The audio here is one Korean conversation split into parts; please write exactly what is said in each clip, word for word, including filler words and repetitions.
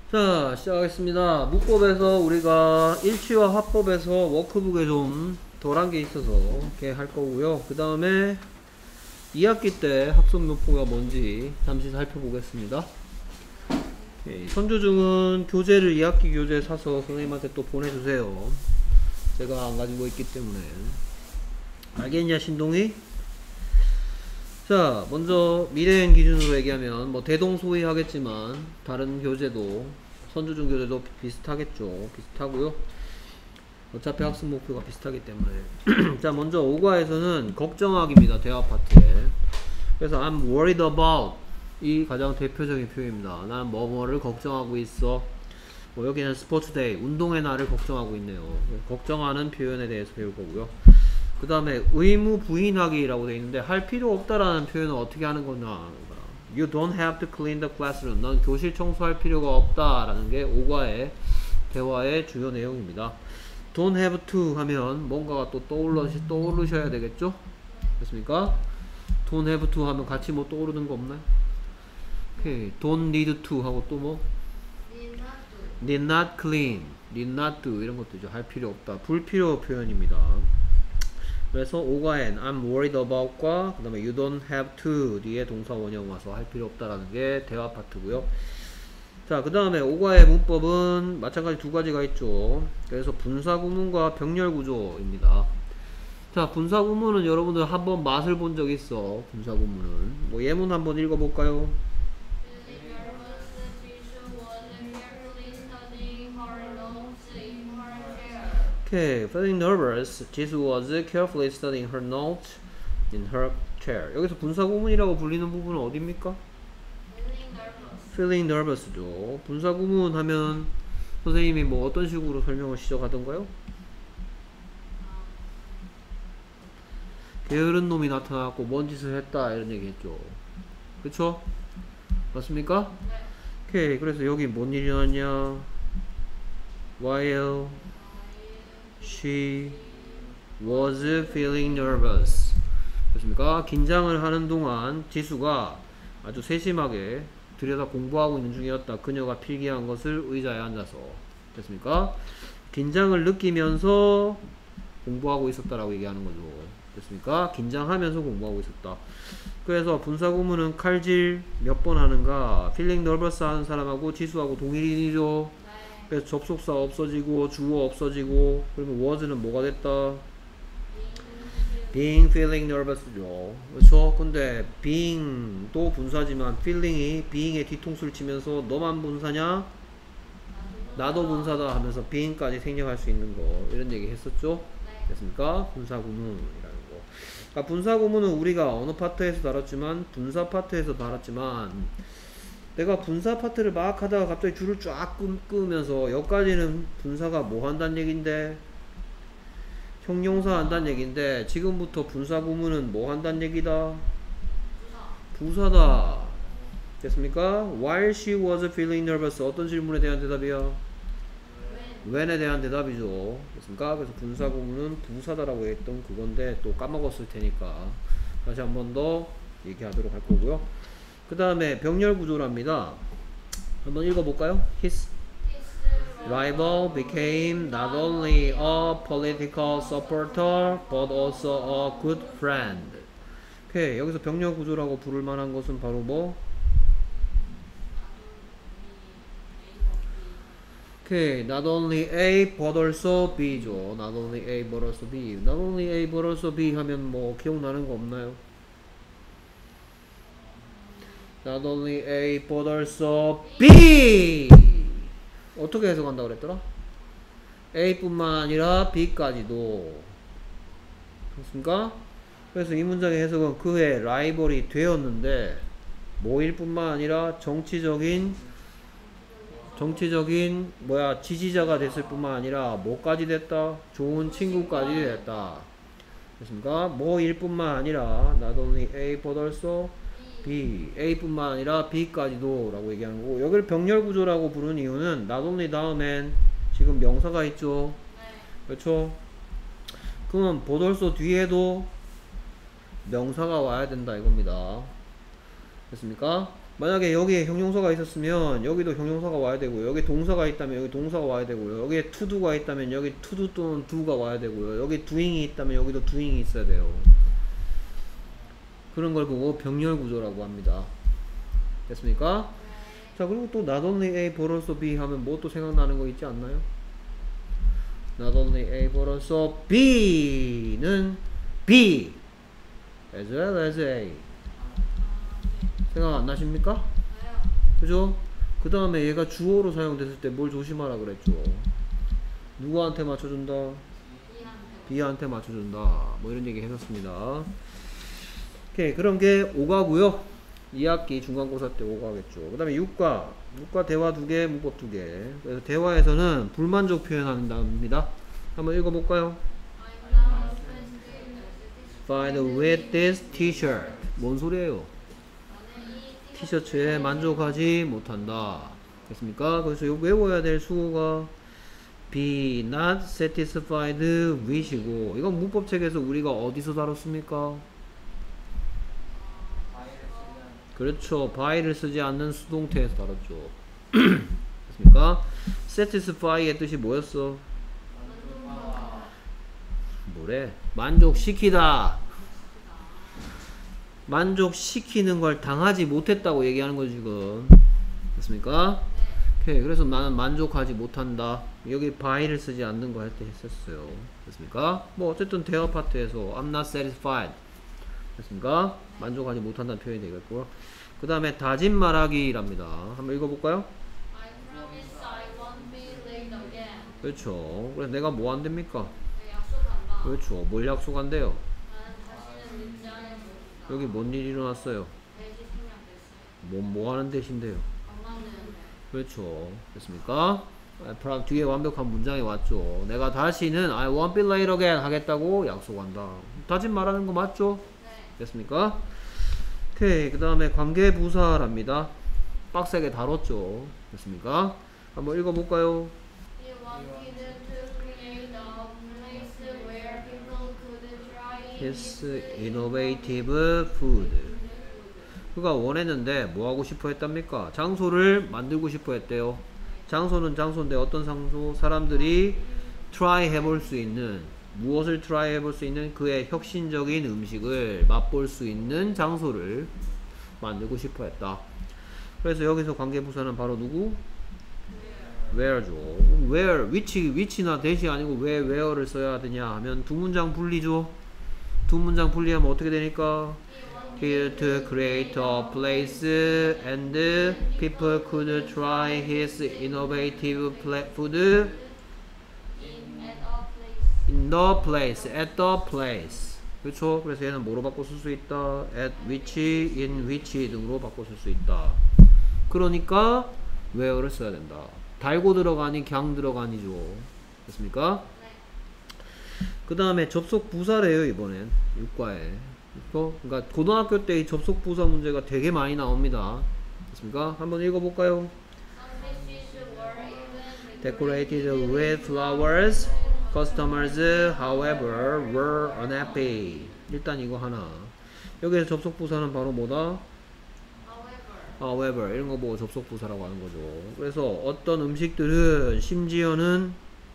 자, 시작하겠습니다. 문법에서 우리가 일치와 화법에서 워크북에 좀 덜한 게 있어서 이렇게 할 거고요. 그 다음에 이 학기 때 학습 목표가 뭔지 잠시 살펴보겠습니다. 오케이. 선조중은 교재를 이 학기 교재 사서 선생님한테 또 보내주세요. 제가 안 가지고 있기 때문에. 알겠냐, 신동이? 자, 먼저 미래행 기준으로 얘기하면 뭐 대동소이 하겠지만 다른 교재도 선조중 교재도 비슷하겠죠. 비슷하고요. 어차피 학습 목표가 비슷하기 때문에. 자, 먼저 오 과에서는 걱정하기입니다. 대화 파트에. 그래서 I'm worried about 이 가장 대표적인 표현입니다. 난 뭐뭐를 걱정하고 있어. 뭐 여기는 스포츠데이, 운동의 날을 걱정하고 있네요. 걱정하는 표현에 대해서 배울 거고요. 그 다음에 의무 부인하기라고 되어 있는데 할 필요 없다라는 표현은 어떻게 하는 거냐. You don't have to clean the classroom. 넌 교실 청소할 필요가 없다라는 게 오 과의 대화의 주요 내용입니다. Don't have to 하면 뭔가가 또 떠올러, 떠오르셔야 되겠죠? 됐습니까? Don't have to 하면 같이 뭐 떠오르는 거 없나요? 오케이. Don't need to 하고 또 뭐? Need not clean. Need not do 이런 것도 할 필요 없다. 불필요 표현입니다. 그래서 오 과엔 I'm worried about과 그 다음에 you don't have to 뒤에 동사 원형 와서 할 필요 없다라는 게 대화 파트고요. 자, 그 다음에 오 과의 문법은 마찬가지 두 가지가 있죠. 그래서 분사구문과 병렬구조입니다. 자, 분사구문은 여러분들 한번 맛을 본 적 있어. 분사구문은 뭐 예문 한번 읽어볼까요? Okay, feeling nervous, 지수 was carefully studying her notes in her chair. 여기서 분사구문이라고 불리는 부분은 어디입니까? Feeling nervous. feeling nervous죠. 분사구문 하면 선생님이 뭐 어떤 식으로 설명을 시작하던가요? 게으른 놈이 나타났고 뭔 짓을 했다 이런 얘기 했죠. 그쵸? 맞습니까? 네. 오케이, 그래서 여기 뭔 일이 났냐? While she was feeling nervous. 됐습니까? 긴장을 하는 동안 지수가 아주 세심하게 들여다 공부하고 있는 중이었다. 그녀가 필기한 것을 의자에 앉아서. 됐습니까? 긴장을 느끼면서 공부하고 있었다라고 얘기하는 거죠. 됐습니까? 긴장하면서 공부하고 있었다. 그래서 분사구문은 칼질 몇 번 하는가? feeling nervous 하는 사람하고 지수하고 동일인이죠. 그래서 접속사 없어지고 주어 없어지고 그러면 was는 뭐가 됐다? being feeling nervous죠. 그렇죠? 근데 being도 분사지만 feeling이 being의 뒤통수를 치면서 너만 분사냐? 나도 분사다 하면서 being까지 생략할 수 있는 거 이런 얘기 했었죠? 됐습니까? 분사구문이라는 거. 그러니까 분사구문은 우리가 어느 파트에서 다뤘지만 분사 파트에서 다뤘지만 내가 분사 파트를 막 하다가 갑자기 줄을 쫙 끄면서 여기까지는 분사가 뭐 한다는 얘긴데 형용사 한다는 얘긴데 지금부터 분사 구문은 뭐 한다는 얘기다? 부사다. 됐습니까? While she was feeling nervous 어떤 질문에 대한 대답이야? when에 대한 대답이죠. 됐습니까? 그래서 분사 구문은 부사다라고 했던 그건데 또 까먹었을 테니까 다시 한 번 더 얘기하도록 할 거고요. 그 다음에 병렬 구조랍니다. 한번 읽어볼까요? His rival became not only a political supporter but also a good friend. 오케이, 여기서 병렬 구조라고 부를 만한 것은 바로 뭐? 오케이, not only A but also B죠. not only A but also B. not only A but also B 하면 뭐 기억나는 거 없나요? Not only A but also B. 어떻게 해석한다고 그랬더라? A뿐만 아니라 B까지도. 그렇습니까? 그래서 이 문장의 해석은 그의 라이벌이 되었는데 뭐일 뿐만 아니라 정치적인 정치적인 뭐야 지지자가 됐을 뿐만 아니라 뭐까지 됐다? 좋은 친구까지 됐다. 그렇습니까? 뭐일 뿐만 아니라 not only A but also B, A뿐만 아니라 B까지도 라고 얘기하는 거고 여기를 병렬구조라고 부르는 이유는 not only 다음엔 지금 명사가 있죠. 그렇죠? 그러면 but also 뒤에도 명사가 와야 된다 이겁니다. 됐습니까? 만약에 여기에 형용사가 있었으면 여기도 형용사가 와야 되고요. 여기 동사가 있다면 여기 동사가 와야 되고요. 여기에 to do가 있다면 여기 to do 또는 do가 와야 되고요. 여기 doing이 있다면 여기도 doing이 있어야 돼요. 그런 걸 보고 병렬 구조라고 합니다. 됐습니까? 자, 그리고 또 not only A but also B 하면 뭐 또 생각나는 거 있지 않나요? not only A but also B는 B as well as A. 생각 안 나십니까? 나요. 그죠? 그 다음에 얘가 주어로 사용됐을 때 뭘 조심하라 그랬죠? 누구한테 맞춰준다? 이한테. B한테 맞춰준다. 뭐 이런 얘기 했었습니다. 오케이, 그런 게 오가고요. 이 학기 중간고사 때 오가겠죠. 그 다음에 육과, 육과 대화 두 개, 문법 두 개. 그래서 대화에서는 불만족 표현한답니다. 한번 읽어볼까요? I'm not Find with this t-shirt. 뭔 소리예요? 나는 이 티셔츠에 만족하지 못한다. 됐습니까? 그래서 요 외워야 될 수어가 be not satisfied with이고, 이건 문법책에서 우리가 어디서 다뤘습니까? 그렇죠. by를 쓰지 않는 수동태에서 다뤘죠. 됐습니까? satisfy의 뜻이 뭐였어? 뭐래? 만족시키다. 만족시키는 걸 당하지 못했다고 얘기하는 거지 지금. 됐습니까? 오케이. 그래서 나는 만족하지 못한다. 여기 by를 쓰지 않는 거 할 때 했었어요. 됐습니까? 뭐 어쨌든 대화 파트에서 I'm not satisfied. 됐습니까? 만족하지 못한다는 표현이 되겠고요. 그 다음에 다짐 말하기랍니다. 한번 읽어볼까요? I promise I won't be late again. 그렇죠. 그래서 내가 뭐 안 됩니까? 내 약속한다. 그렇죠. 뭘 약속한대요? 나는 다시는 늦지 않을 것이다. 여기 뭔 일이 일어났어요? 대시 생략됐어요. 뭐, 뭐 하는 대신데요? 건강되는데. 그렇죠. 됐습니까? 아, 프람 뒤에 완벽한 문장이 왔죠. 내가 다시는 I won't be late again 하겠다고 약속한다. 다짐 말하는 거 맞죠? 네. 됐습니까? 오케이. 그 다음에 관계부사랍니다. 빡세게 다뤘죠. 됐습니까? 한번 읽어볼까요? He wanted to create a place where people could try his innovative food. 그가 원했는데 뭐 하고 싶어 했답니까? 장소를 만들고 싶어 했대요. 장소는 장소인데 어떤 장소? 사람들이 try 해볼 수 있는, 무엇을 try 해볼 수 있는 그의 혁신적인 음식을 맛볼 수 있는 장소를 만들고 싶어 했다. 그래서 여기서 관계부사는 바로 누구? where죠. where, which, which나 that이 아니고 왜 where를 써야 되냐 하면 두 문장 분리죠. 두 문장 분리하면 어떻게 되니까? Here to create a place and people could try his innovative food in at a place. in the place, at the place. 그렇죠? 그래서 얘는 뭐로 바꿔 쓸 수 있다? at which, in which 등으로 바꿔 쓸 수 있다. 그러니까 where를 써야 된다. 달고 들어가니 경 들어가니죠. 됐습니까? 그 다음에 접속 부사래요. 이번엔 육과에. 그러니까 고등학교 때 이 접속 부사 문제가 되게 많이 나옵니다. 됐습니까? 한번 읽어볼까요? Some dishes were even Decorated with flowers. Customers, however, were unhappy. 일단 이거 하나. 여기서 접속 부사는 바로 뭐다? however. however 이런 거 보고 접속 부사라고 하는 거죠. 그래서 어떤 음식들은 심지어는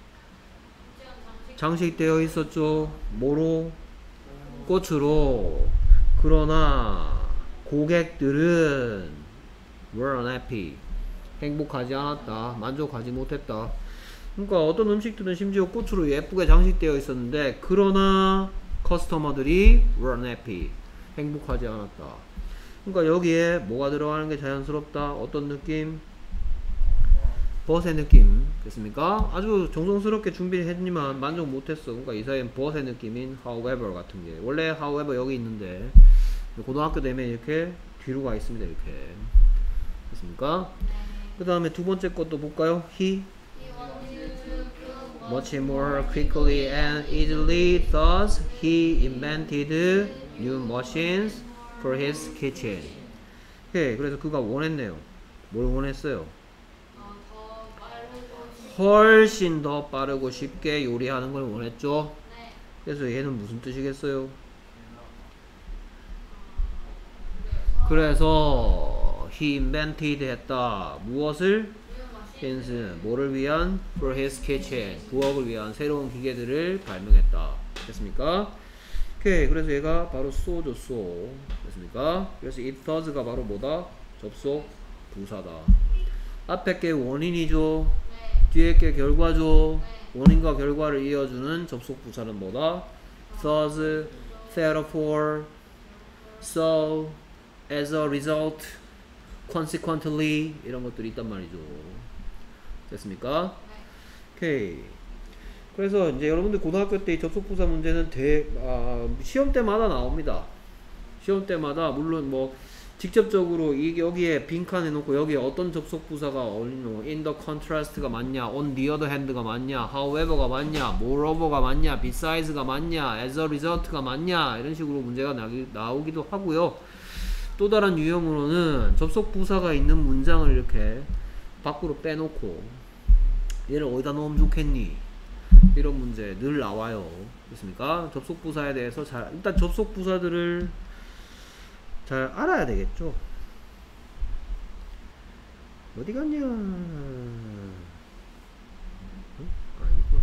장식되어 있었죠. 뭐로? 꽃으로. 그러나 고객들은 were unhappy. 행복하지 않았다. 만족하지 못했다. 그러니까 어떤 음식들은 심지어 꽃으로 예쁘게 장식되어 있었는데 그러나 커스터머들이 were unhappy. 행복하지 않았다. 그러니까 여기에 뭐가 들어가는 게 자연스럽다. 어떤 느낌? 벗의 느낌. 됐습니까? 아주 정성스럽게 준비를 했지만 만족 못했어. 그러니까 이 사이엔 벗의 느낌인 however 같은 게. 원래 however 여기 있는데 고등학교 되면 이렇게 뒤로 가 있습니다. 이렇게. 됐습니까? 그 다음에 두 번째 것도 볼까요? He He wanted to cook much more quickly and easily. Thus, he invented new machines for his kitchen. 오케이. 그래서 그가 원했네요. 뭘 원했어요? 어, 더 빠르고 훨씬 더 빠르고 쉽게 요리하는 걸 원했죠. 네. 그래서 얘는 무슨 뜻이겠어요? 그래서 he invented 했다. 무엇을? his 뭐를 위한? for his kitchen 부엌을 위한 새로운 기계들을 발명했다. 됐습니까? 오케이. 그래서 얘가 바로 so죠. so 됐습니까? 그래서 it does가 바로 뭐다? 접속 부사다. 앞에 게 원인이죠. 뒤에 게 결과죠. 원인과 결과를 이어주는 접속 부사는 뭐다? thus, therefore, so, as a result, consequently 이런 것들이 있단 말이죠. 됐습니까? 오케이. 그래서 이제 여러분들 고등학교 때 이 접속부사 문제는 대, 아, 시험 때마다 나옵니다. 시험 때마다 물론 뭐 직접적으로 이 여기에 빈칸 해놓고 여기에 어떤 접속부사가 어울리노, in the contrast가 맞냐, on the other hand가 맞냐, however가 맞냐, moreover가 맞냐, besides가 맞냐, as a result가 맞냐 이런 식으로 문제가 나기, 나오기도 하고요. 또 다른 유형으로는 접속부사가 있는 문장을 이렇게 밖으로 빼놓고 얘를 어디다 넣으면 좋겠니? 이런 문제 늘 나와요. 됐습니까? 접속부사에 대해서 잘 일단 접속부사들을 잘 알아야 되겠죠. 어디 갔냐? 응? 아니구나.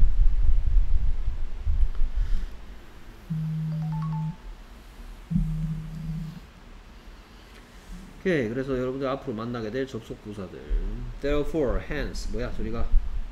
오케이. 그래서 여러분들 앞으로 만나게 될 접속부사들 therefore, hence 뭐야 소리가.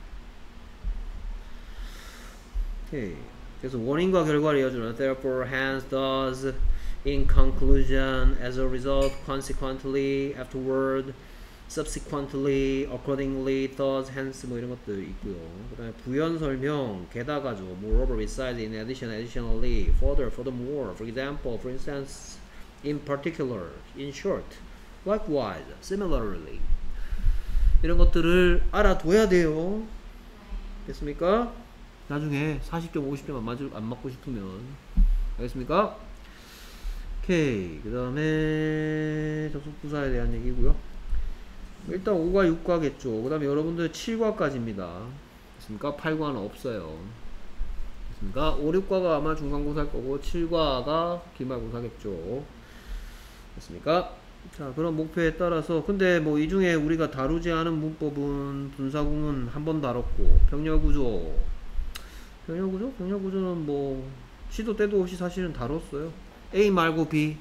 오케이. 그래서 원인과 결과를 이어주는 therefore, hence, thus, in conclusion, as a result, consequently, afterward, subsequently, accordingly, thus, hence 뭐 이런 것들 있고요. 그 다음에 부연 설명, 게다가죠. moreover, besides, in addition, additionally, further, furthermore, for example, for instance, in particular, in short, likewise, similarly 이런 것들을 알아둬야 돼요. 됐습니까? 나중에 사십 점 오십 점 안, 맞을, 안 맞고 싶으면 알겠습니까? 오케이. 그 다음에 접속부사에 대한 얘기고요. 일단 오과 육과겠죠. 그 다음에 여러분들 칠과까지입니다. 됐습니까? 팔과는 없어요. 됐습니까? 오, 육과가 아마 중간고사일 거고 칠과가 기말고사겠죠. 됐습니까? 자, 그런 목표에 따라서 근데 뭐 이 중에 우리가 다루지 않은 문법은 분사구문 한 번 다뤘고 병렬구조 병렬구조? 병렬구조는 뭐 시도 때도 없이 사실은 다뤘어요. A 말고 B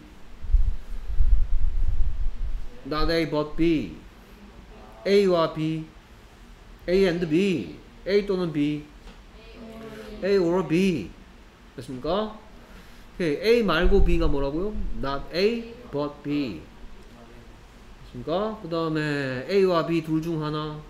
not A but B A와 B A and B A 또는 B A or B 됐습니까? 오케이. A 말고 B가 뭐라고요? not A but B 됐습니까? 그 다음에 A와 B 둘 중 하나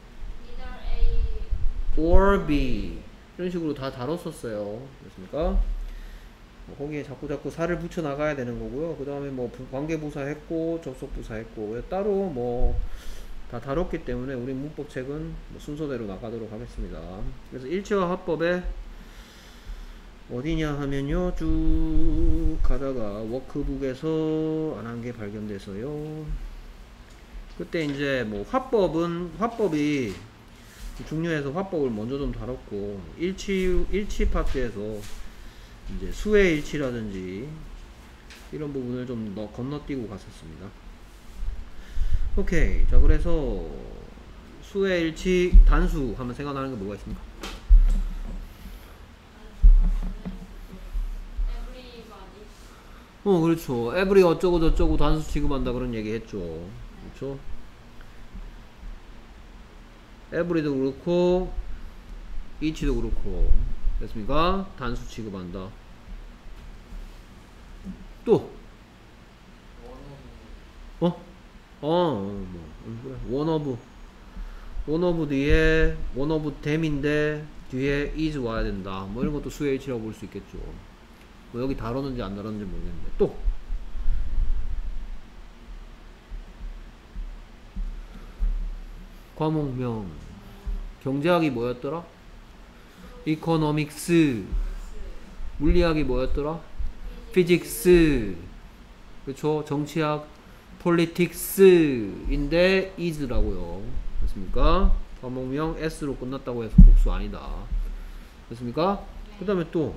or B 이런 식으로 다 다뤘었어요. 됐습니까? 거기에 자꾸 자꾸 살을 붙여 나가야 되는 거고요. 그 다음에 뭐 관계부사 했고 접속부사 했고 따로 뭐 다 다뤘기 때문에 우리 문법책은 뭐 순서대로 나가도록 하겠습니다. 그래서 일체화 화법에 어디냐 하면요 쭉 가다가 워크북에서 안 한 게 발견돼서요. 그때 이제 뭐 화법은 화법이 중요해서 화법을 먼저 좀 다뤘고 일치 일치 파트에서 이제 수의 일치라든지 이런 부분을 좀 더 건너뛰고 갔었습니다. 오케이. 자, 그래서 수의 일치 단수 하면 생각나는 게 뭐가 있습니까? 어, 그렇죠. every 어쩌고 저쩌고 단수 취급한다 그런 얘기 했죠. 그렇죠? every도 그렇고 each도 그렇고 됐습니까? 단수 취급한다. 또 어? 어, 뭐 one of one of 뒤에 one of them인데 뒤에 is 와야 된다. 뭐 이런 것도 수의 일치라고 볼 수 있겠죠. 뭐 여기 다뤘는지 안 다뤘는지 모르겠는데 또 과목명 경제학이 뭐였더라? 이코노믹스 물리학이 뭐였더라? 피직스 그쵸? 정치학 폴리틱스인데 is라고요. 됐습니까? 과목명 s로 끝났다고 해서 복수 아니다. 됐습니까? 그 다음에 또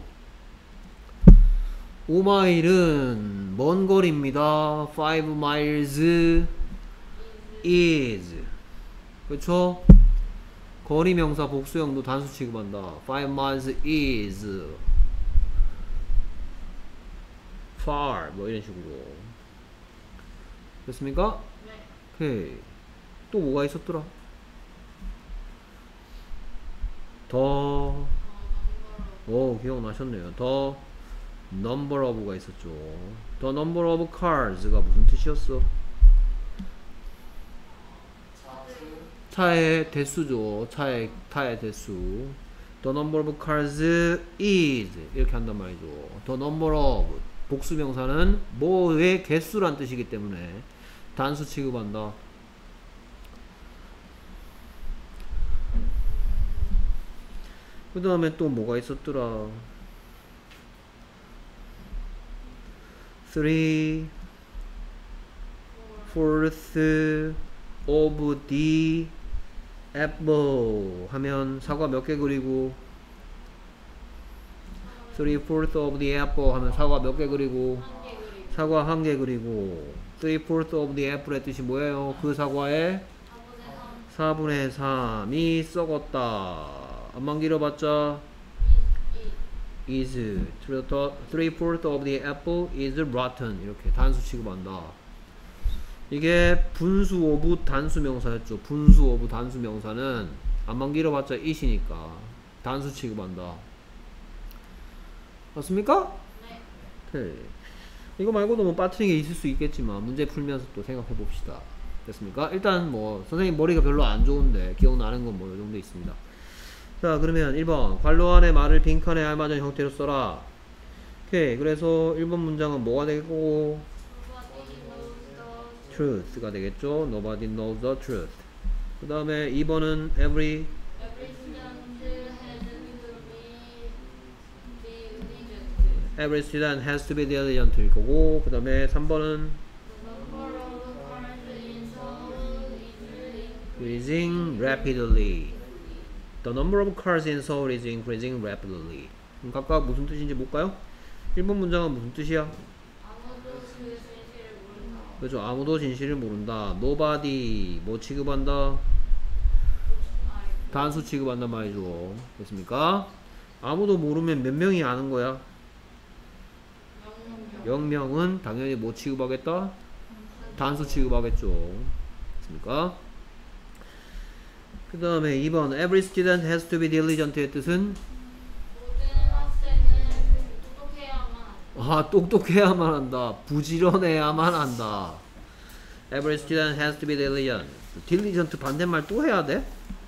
오 마일은 먼 거리입니다. five miles is. 그쵸? 거리 명사 복수형도 단수 취급한다. five miles is far. 뭐 이런 식으로. 됐습니까? 네. 오케이. 또 뭐가 있었더라? 더, 오, 기억나셨네요. 더 number of가 있었죠. The number of cars가 무슨 뜻이었어? 차의 대수죠. 차의 타의 대수. The number of cars is 이렇게 한단 말이죠. The number of 복수 명사는 뭐의 개수란 뜻이기 때문에 단수 취급한다. 그 다음에 또 뭐가 있었더라? three fourth of the apple 하면 사과 몇 개 그리고 three fourth of the apple 하면 사과 몇 개 그리고 한 개 그리고 사과 한 개 그리고 three fourth of the apple의 뜻이 뭐예요? 그 사과의 사분의 삼 사분의 삼이 썩었다. 안만 길어봤자 is is three fourth of the apple is rotten. 이렇게 단수 취급한다. 이게 분수 오브 단수 명사였죠. 분수 오브 단수 명사는 안만 길어봤자 it이니까 단수 취급한다. 맞습니까? 네. 오케이. 이거 말고도 뭐 빠트린 게 있을 수 있겠지만 문제 풀면서 또 생각해 봅시다. 됐습니까? 일단 뭐 선생님 머리가 별로 안 좋은데 기억나는 건 뭐 요 정도 있습니다. 자, 그러면 일 번 괄호 안에 말을 빈칸에 알맞은 형태로 써라. 오케이. 그래서 일 번 문장은 뭐가 되고 Nobody knows the truth가 되겠죠. Nobody knows the truth. 그 다음에 이 번은 every every student has to be diligent. every student has to be diligent 일 거고, 그 다음에 삼 번은 The number of cars in Seoul is increasing rapidly. The number of cars in Seoul is increasing rapidly. 그럼 각각 무슨 뜻인지 볼까요? 일 번 문장은 무슨 뜻이야? 아무도 그 진실을 모른다. 그렇죠. 아무도 진실을 모른다. Nobody 뭐 취급한다? 단수 취급한단 말이죠. 됐습니까? 아무도 모르면 몇 명이 아는 거야? 영 명은 당연히 뭐 취급하겠다? 단수 취급하겠죠. 됐습니까? 그 다음에 이 번 Every student has to be diligent의 뜻은 모든 학생은 똑똑해야만 한다. 아, 똑똑해야만 한다. 부지런해야만 한다. Every student has to be diligent. diligent 반대말 또 해야 돼?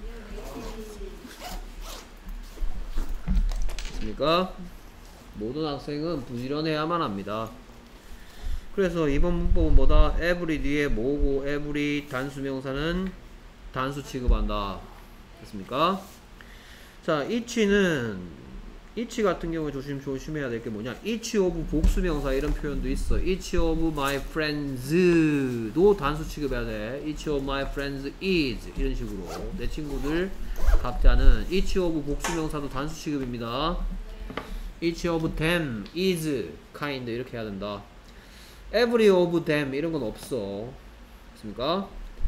됐습니까? 모든 학생은 부지런해야만 합니다. 그래서 이번 문법은 뭐다? every 뒤에 뭐고 every 단수 명사는 단수 취급한다. 됐습니까? 자, each는 each 같은 경우에 조심 조심해야 될 게 뭐냐? each of 복수 명사 이런 표현도 있어. each of my friends도 단수 취급해야 돼. each of my friends is 이런 식으로 내 친구들 각자는 each of 복수 명사도 단수 취급입니다. each of them is kind 이렇게 해야 된다. every of them 이런 건 없어. 됐습니까?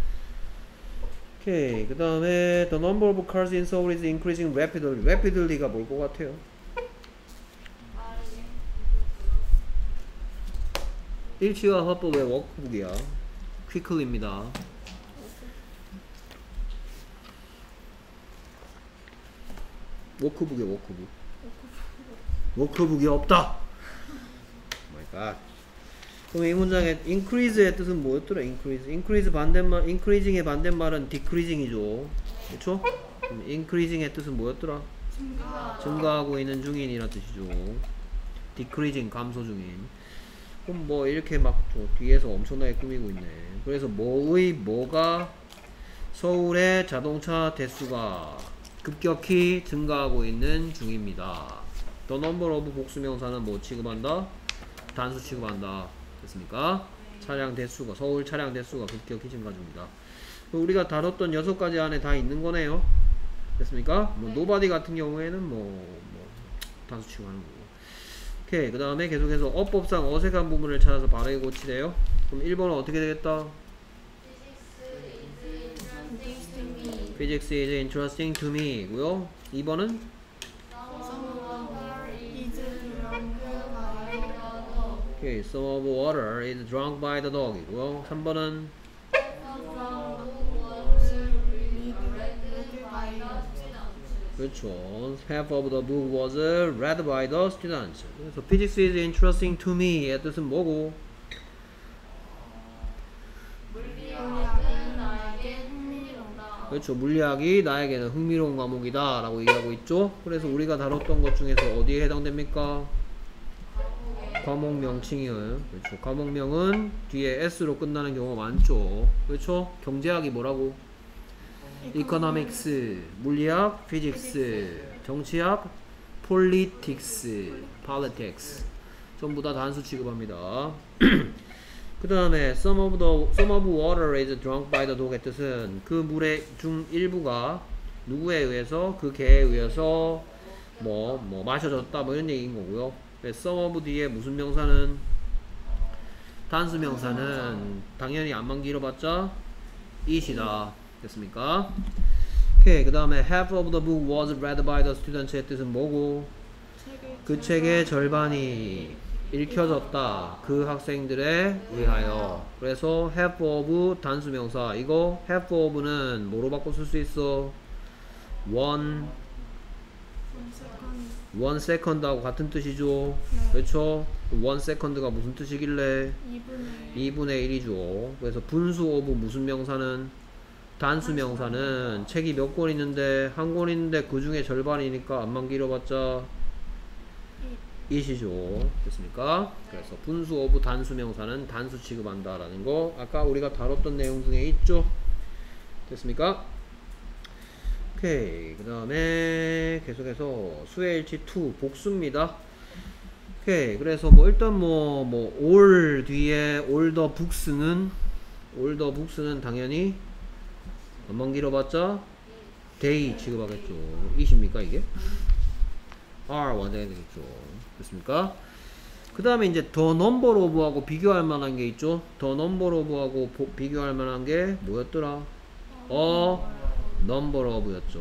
오케이. 그 다음에 the number of cars in Seoul is increasing rapidly. rapidly가 뭘 것 같아요? 빠르게 일치와 화법의 워크북이야. quickly입니다. 워크북이야, 워크북. 워크북이 없다. 마이 갓. 그럼 이 문장의 increase의 뜻은 뭐였더라? increase. increase 반대말, increasing의 반대말은 decreasing이죠. 그쵸? 그럼 increasing의 뜻은 뭐였더라? 증가 증가하고 있는 중인이란 뜻이죠. decreasing 감소 중인. 그럼 뭐 이렇게 막 저 뒤에서 엄청나게 꾸미고 있네. 그래서 뭐의 뭐가 서울의 자동차 대수가 급격히 증가하고 있는 중입니다. The number of 복수명사는 뭐 취급한다? 단수 취급한다. 됐습니까? 차량 대수가 서울 차량 대수가 급격히 증가 중입니다. 우리가 다뤘던 여섯 가지 안에 다 있는 거네요. 됐습니까? 뭐 nobody 같은 경우에는 뭐, 뭐 단수 취급하는 거고. 오케이. 그 다음에 계속해서 어법상 어색한 부분을 찾아서 바르게 고치래요. 그럼 일 번은 어떻게 되겠다? Physics Physics is interesting to me 고요. 이 번은 Some water is drunk by the dog. 오케이. Some of water is drunk by the dog 이고요. 삼 번은 그렇죠. Half of the book was read by the students. 그래서 Physics is interesting to me의 뜻은 뭐고? 물리학은 나에게 흥미롭다. 그렇죠. 물리학이 나에게는 흥미로운 과목이다 라고 얘기하고 있죠. 그래서 우리가 다뤘던 것 중에서 어디에 해당됩니까? 과목 명칭이에요. 그렇죠. 과목명은 뒤에 S로 끝나는 경우가 많죠. 그렇죠. 경제학이 뭐라고? economics, 물리학, physics, 정치학, politics, politics 전부 다 단수 취급합니다. 그 다음에 some of the some of water is drunk by the dog의 뜻은 그 물의 중 일부가 누구에 의해서 그 개에 의해서 뭐 뭐 마셔졌다 뭐 이런 얘기인 거고요. some of 뒤에 무슨 명사는 단수 명사는 당연히 안만 길어봤자 it이다. 됐습니까? 오케이. 그 다음에 half of the book was read by the students의 뜻은 뭐고? 그 책의 절반이 읽혀졌다. 그 학생들에 의하여. 그래서 half of 단수명사. 이거 half of는 뭐로 바꿔 쓸 수 있어? one one second하고 같은 뜻이죠. 네. 그렇죠? one second가 무슨 뜻이길래? 이분의 이분의 일이죠. 그래서 분수 of 무슨 명사는? 단수 명사는 책이 몇 권 있는데 한 권 있는데 그 중에 절반이니까 안만 길어봤자 it이죠. 됐습니까? 그래서 분수 of 단수 명사는 단수 취급한다 라는 거 아까 우리가 다뤘던 내용 중에 있죠. 됐습니까? 오케이. 그 다음에 계속해서 수혜일치 이 복수입니다. 오케이. 그래서 뭐 일단 뭐 뭐 all 뒤에 all the books는 all the books는 당연히 안만 길어봤자 day 취급하겠죠. it입니까 이게? are 완전히 되겠죠. 됐습니까? 그 다음에 이제 the number of 하고 비교할 만한 게 있죠. the number of 하고 보, 비교할 만한 게 뭐였더라? a number of 였죠.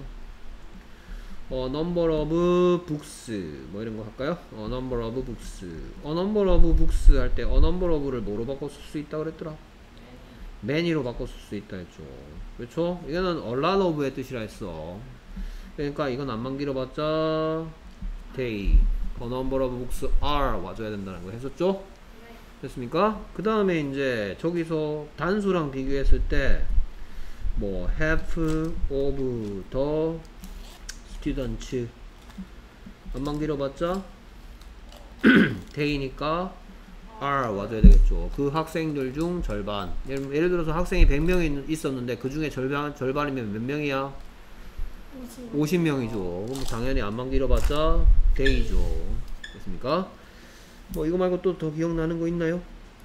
a number of books 뭐 이런 거 할까요? a number of books a number of books 할 때 a number of를 뭐로 바꿔 쓸 수 있다 그랬더라? many로 바꿔 쓸 수 있다 했죠. 그렇죠? 이거는 a lot of의 뜻이라 했어. 그러니까 이건 안만 길어봤자 they a number of books are 와줘야 된다는 거 했었죠? 됐습니까? 그 다음에 이제 저기서 단수랑 비교했을 때 뭐 half of the students 안만 길어봤자 they니까 are 와줘야 되겠죠. 그 학생들 중 절반. 예를, 예를 들어서 학생이 백 명이 있었는데 그 중에 절반, 절반이면 몇 명이야? 오십 명이죠. 그럼 당연히 안만 길어봤자 they죠. 됐습니까? 뭐 이거 말고 또 더 기억나는 거 있나요?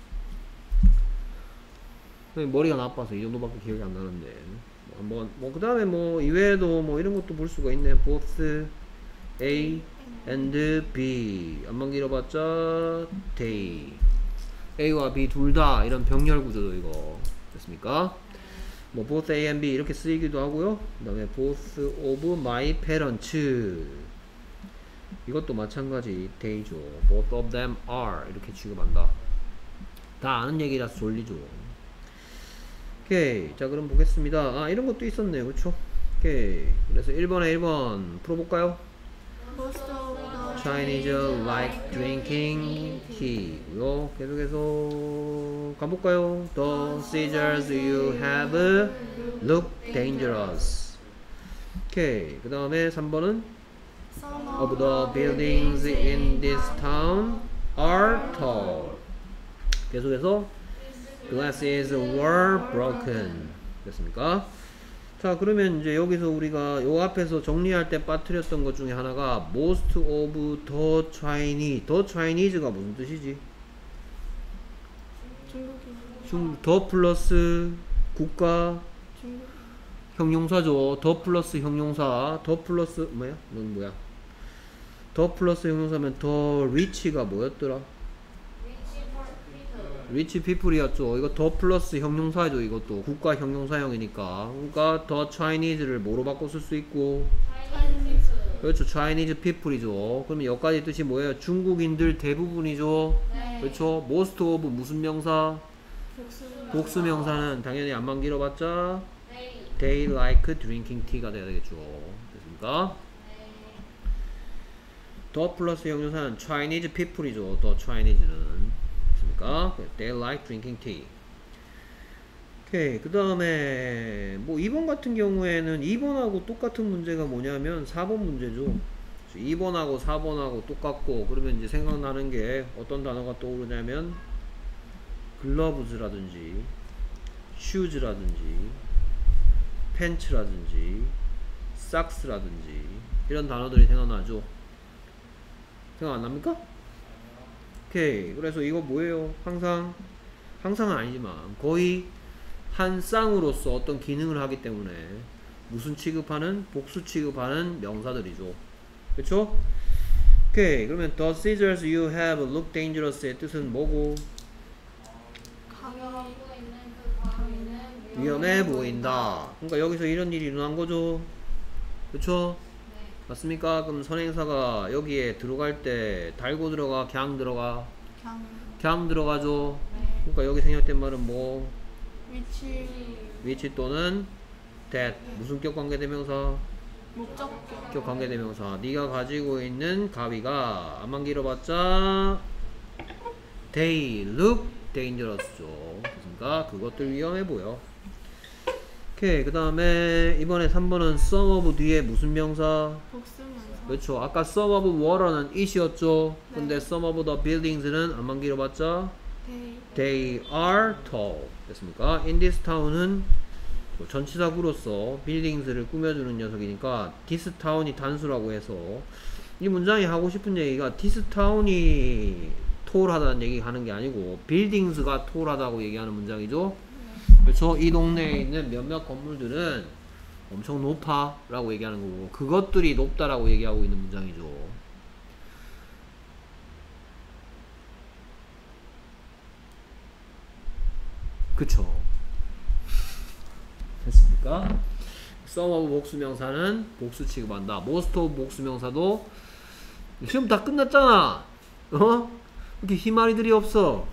머리가 나빠서 이 정도밖에 기억이 안 나는데 뭐, 뭐 그 다음에 뭐 이외에도 뭐 이런 것도 볼 수가 있네. both A and B 안만 길어봤자 they A와 B 둘 다 이런 병렬 구조도 이거 됐습니까? 뭐 both A and B 이렇게 쓰이기도 하고요. 그 다음에 both of my parents 이것도 마찬가지 they죠. both of them are 이렇게 취급한다. 다 아는 얘기라서 졸리죠. 오케이. 자 그럼 보겠습니다. 아 이런 것도 있었네요. 그쵸? 오케이. 그래서 일 번에 일 번 풀어볼까요? Most of the Chinese like drinking tea. 요 계속해서 가볼까요? The scissors you have look dangerous. 오케이. 그 다음에 삼 번은 some of the buildings in this town are tall. 계속해서 glasses were broken. 됐습니까? 자 그러면 이제 여기서 우리가 요 앞에서 정리할 때 빠뜨렸던 것 중에 하나가 most of the Chinese. the Chinese가 무슨 뜻이지? 중국인 중, the 플러스 국가 중국 형용사죠. the 플러스 형용사. the 플러스 뭐야? 넌 뭐야? the 플러스 형용사면 the rich가 뭐였더라? rich people이었죠. 이거 더 플러스 형용사죠. 이것도 국가 형용사형이니까. 그러니까 더 Chinese를 뭐로 바꿔 쓸 수 있고, Chinese. 그렇죠. Chinese people이죠. 그러면 여기까지 뜻이 뭐예요? 중국인들 대부분이죠. 네. 그렇죠. most of 무슨 명사? 복수. 복수 명사는 당연히 안만 길어봤자 네. they like drinking tea가 돼야 되겠죠. 됐습니까? 네. 더 플러스 형용사는 Chinese people이죠. 더 Chinese는. 됐습니까? They like drinking tea. 오케이. 그 다음에 뭐 이 번 같은 경우에는 이 번하고 똑같은 문제가 뭐냐면 사 번 문제죠. 이 번하고 사 번하고 똑같고, 그러면 이제 생각나는 게 어떤 단어가 떠오르냐면 글러브즈라든지 슈즈라든지 팬츠라든지 삭스라든지 이런 단어들이 생각나죠. 생각 안 납니까? 오케이. 그래서 이거 뭐예요? 항상 항상은 아니지만 거의 한 쌍으로서 어떤 기능을 하기 때문에 무슨 취급하는? 복수 취급하는 명사들이죠. 그쵸? 오케이. 그러면 the scissors you have look dangerous의 뜻은 뭐고? 가격하고 있는 그 가위는 위험해 보인다. 그러니까 여기서 이런 일이 일어난 거죠. 그쵸? 네. 맞습니까? 그럼 선행사가 여기에 들어갈 때 달고 들어가, 갱 들어가? 강. 갱 들어가죠. 네. 그러니까 여기 생략된 말은 뭐? 위치. 위치 또는 that. 무슨 격 관계대명사? 목적격. 격 관계대명사. 네가 가지고 있는 가위가 안만 길어봤자 they look dangerous죠. 그러니까 그것들 위험해 보여. 오케이. 그 다음에 이번에 삼 번은 some of 뒤에 무슨 명사? 복수명사. 그렇죠. 아까 some of water는 it이었죠. 근데 some of the buildings는 안만 길어봤자 they. they are tall. 됐습니까? in this town은 전치사구로서 buildings를 꾸며주는 녀석이니까 this town이 단수라고 해서 이 문장이 하고 싶은 얘기가 this town이 tall하다는 얘기 하는 게 아니고 buildings가 tall하다고 얘기하는 문장이죠. 그렇죠? 이 동네에 있는 몇몇 건물들은 엄청 높아 라고 얘기하는 거고 그것들이 높다라고 얘기하고 있는 문장이죠. 그쵸? 됐습니까? some of 복수명사는 복수 취급한다. most of 복수명사도 시험 다 끝났잖아. 어? 이렇게 희마리들이 없어.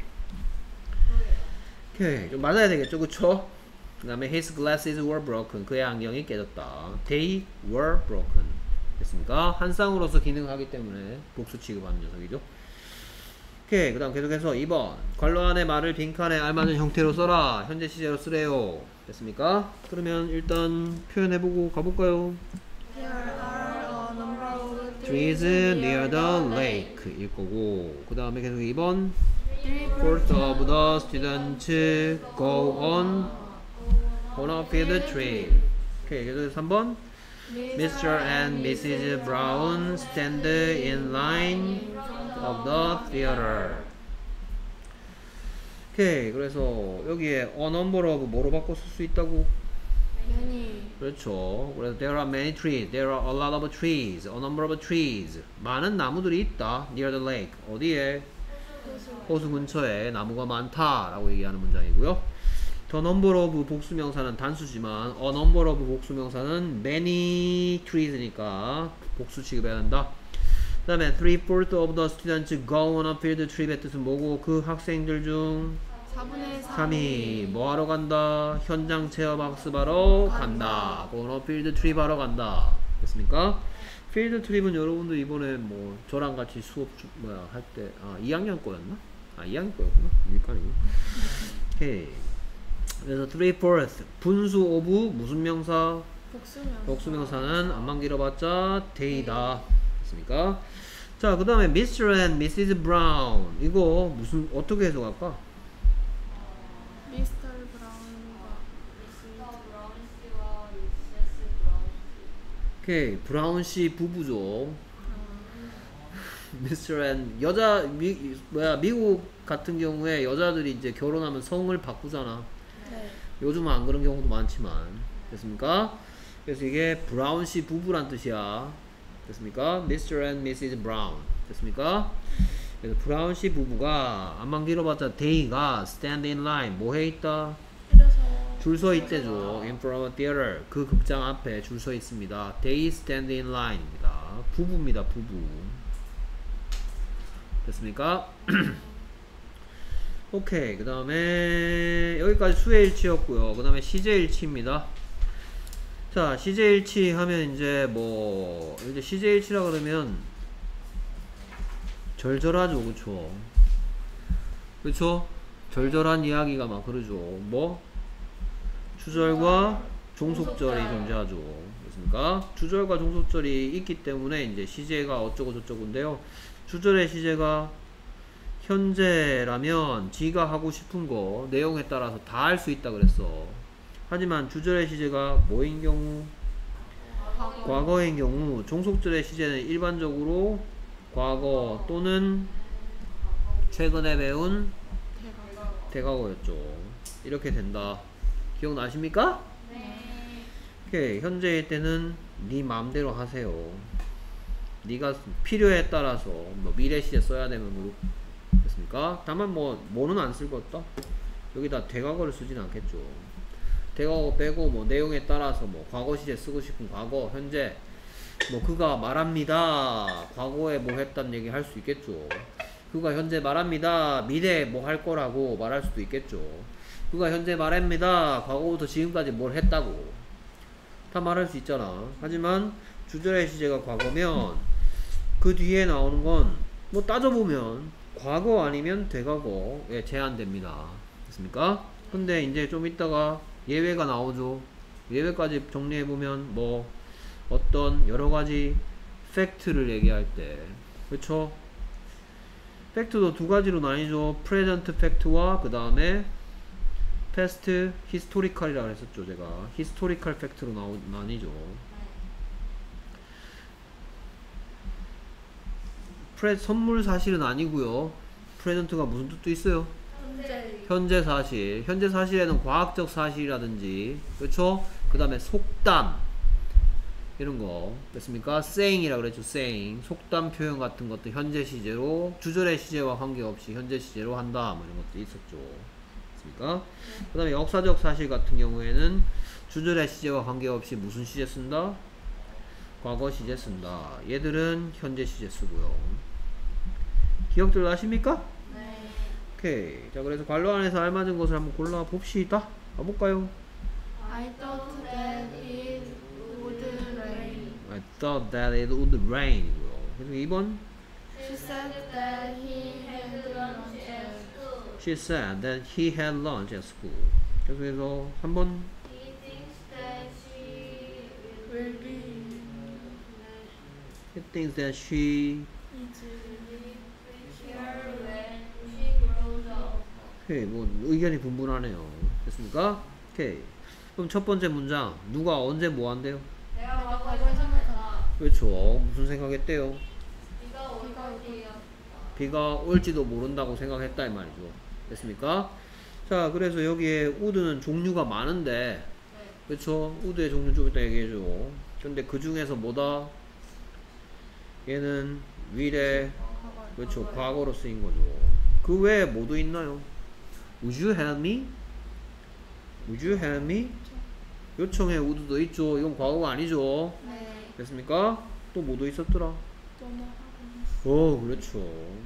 오케이. 좀 맞아야 되겠죠, 그쵸? 그 다음에 his glasses were broken. 그의 안경이 깨졌다. They were broken. 됐습니까? 한 쌍으로서 기능하기 때문에 복수 취급하는 녀석이죠. 오케이. 그 다음 계속해서 이 번 괄호 안에 말을 빈칸에 알맞은 형태로 써라. 현재 시제로 쓰래요. 됐습니까? 그러면 일단 표현해보고 가볼까요? There are a number of Trees near the lake 일 거고 그 다음에 계속 이 번 Three Fourth of the students go on on a field trip. 오케이. 계속 삼 번 Mister and Missus Brown stand in line of the theater. 오케이. 그래서 여기에 a number of 뭐로 바꿔 쓸 수 있다고? many. 그렇죠. 그래서 there are many trees. There are a lot of trees. A number of trees. 많은 나무들이 있다. Near the lake. 어디에? 호수 근처에 나무가 많다라고 얘기하는 문장이고요. The number of 복수명사는 단수지만 a number of 복수명사는 many trees니까 복수 취급해야 한다. 그 다음에 three fourths of the students go on a field trip의 뜻은 뭐고 그 학생들 중 사분의 삼이 뭐 하러 간다? 현장 체험 학습하러 간다. go on a field trip 하러 간다. 됐습니까? 필드 트립은 여러분들 이번에 뭐 저랑 같이 수업 주, 뭐야 할 때 아 이 학년 거였나? 아 이 학년 거였구나. 일간이고. 오케이. 그래서 three fourths 분수 오브 무슨 명사? 복수명사. 복수명사는 안만 길어봤자 they다. 됐습니까? 자, 그 다음에 미스터 and 미시즈 Brown 이거 무슨 어떻게 해석할까? 미스터 브라운과 미스터 브라운 씨와 미세스 브라운 씨. 오케이. 브라운 씨 부부죠. 미스터 앤 여자 미 뭐야 미국 같은 경우에 여자들이 이제 결혼하면 성을 바꾸잖아. 네. 요즘은 안 그런 경우도 많지만 됐습니까? 그래서 이게 브라운 씨 부부란 뜻이야. 됐습니까? 미스터 앤 미시즈 브라운 됐습니까? 그래서 브라운 씨 부부가 안만 길어봤자 데이가 stand in line 뭐 해 있다? 그래서 줄 서 있대죠. in front of theater 그 극장 앞에 줄 서 있습니다. They stand in line입니다. 부부입니다. 부부. 됐습니까? 오케이. 그 다음에 여기까지 수의 일치였고요. 그 다음에 시제 일치입니다. 자, 시제 일치 하면 이제 뭐 이제 시제 일치라 그러면 절절하죠, 그쵸? 그쵸? 절절한 이야기가 막 그러죠. 뭐? 주절과 종속절이 존재하죠. 그렇습니까? 주절과 종속절이 있기 때문에 이제 시제가 어쩌고 저쩌고인데요. 주절의 시제가 현재라면 지가 하고 싶은 거 내용에 따라서 다 할 수 있다 그랬어. 하지만 주절의 시제가 뭐인 경우? 과거인 경우 종속절의 시제는 일반적으로 과거 또는 최근에 배운 대가 대과거였죠. 이렇게 된다. 기억나십니까? 네. 오케이. 현재일 때는 네 마음대로 하세요. 네가 필요에 따라서 뭐 미래 시제 써야 되면 뭐 됐습니까? 다만 뭐 뭐는 안 쓸 것 같다. 여기다 대과거를 쓰진 않겠죠. 대과거 빼고 뭐 내용에 따라서 뭐 과거 시제 쓰고 싶은 과거, 현재 뭐 그가 말합니다. 과거에 뭐 했단 얘기 할 수 있겠죠. 그가 현재 말합니다. 미래에 뭐 할 거라고 말할 수도 있겠죠. 그가 현재 말합니다. 과거부터 지금까지 뭘 했다고 다 말할 수 있잖아. 하지만 주절의 시제가 과거면 그 뒤에 나오는 건 뭐 따져보면 과거 아니면 대과거에 제한됩니다. 됐습니까? 근데 이제 좀 이따가 예외가 나오죠. 예외까지 정리해보면 뭐 어떤 여러가지 팩트를 얘기할 때 그쵸? 팩트도 두 가지로 나뉘죠. 프레젠트 팩트와 그 다음에 패스트 히스토리컬이라고 했었죠. 제가 히스토리컬 팩트로 나오, 나뉘죠. 프레 선물 사실은 아니고요. 프레젠트가 무슨 뜻도 있어요? 현재. 현재 사실. 현재 사실에는 과학적 사실이라든지 그렇죠? 그 다음에 속담 이런 거 됐습니까? saying이라 그랬죠. saying 속담 표현 같은 것도 현재 시제로 주절의 시제와 관계없이 현재 시제로 한다 뭐 이런 것도 있었죠. 됐습니까? 그 다음에 역사적 사실 같은 경우에는 주절의 시제와 관계없이 무슨 시제 쓴다? 과거 시제 쓴다. 얘들은 현재 시제 쓰고요. 기억들 나십니까? 네. 오케이. 자, 그래서 관로 안에서 알맞은 것을 한번 골라 봅시다. 가볼까요? I thought that it would rain. I thought that it would rain. 이고요. 그래서 이 번 She said that he had lunch at school. She said that he had lunch at school. 계속해서 삼 번 He thinks that she Will be He thinks that she is prepare when she grows up. 오케이. 뭐 의견이 분분하네요. 됐습니까? 오케이. 그럼 첫 번째 문장 누가 언제 뭐 한대요? 내가 과거에 생각한다. 그렇죠. 무슨 생각했대요? 비가 올 것이야. 비가 올지도 모른다고 생각했다 이 말이죠. 됐습니까? 자, 그래서 여기에 우드는 종류가 많은데 그렇죠? 우드의 종류 좀 이따 얘기해줘. 근데 그 중에서 뭐다? 얘는 미래 그렇죠. 과거로 쓰인 거죠. 그 외에 뭐도 있나요? Would you help me? Would you help me? 요청해 우드도 있죠. 이건 과거가 아니죠. 네. 됐습니까? 또 뭐도 있었더라? 또뭐 어, 그렇죠.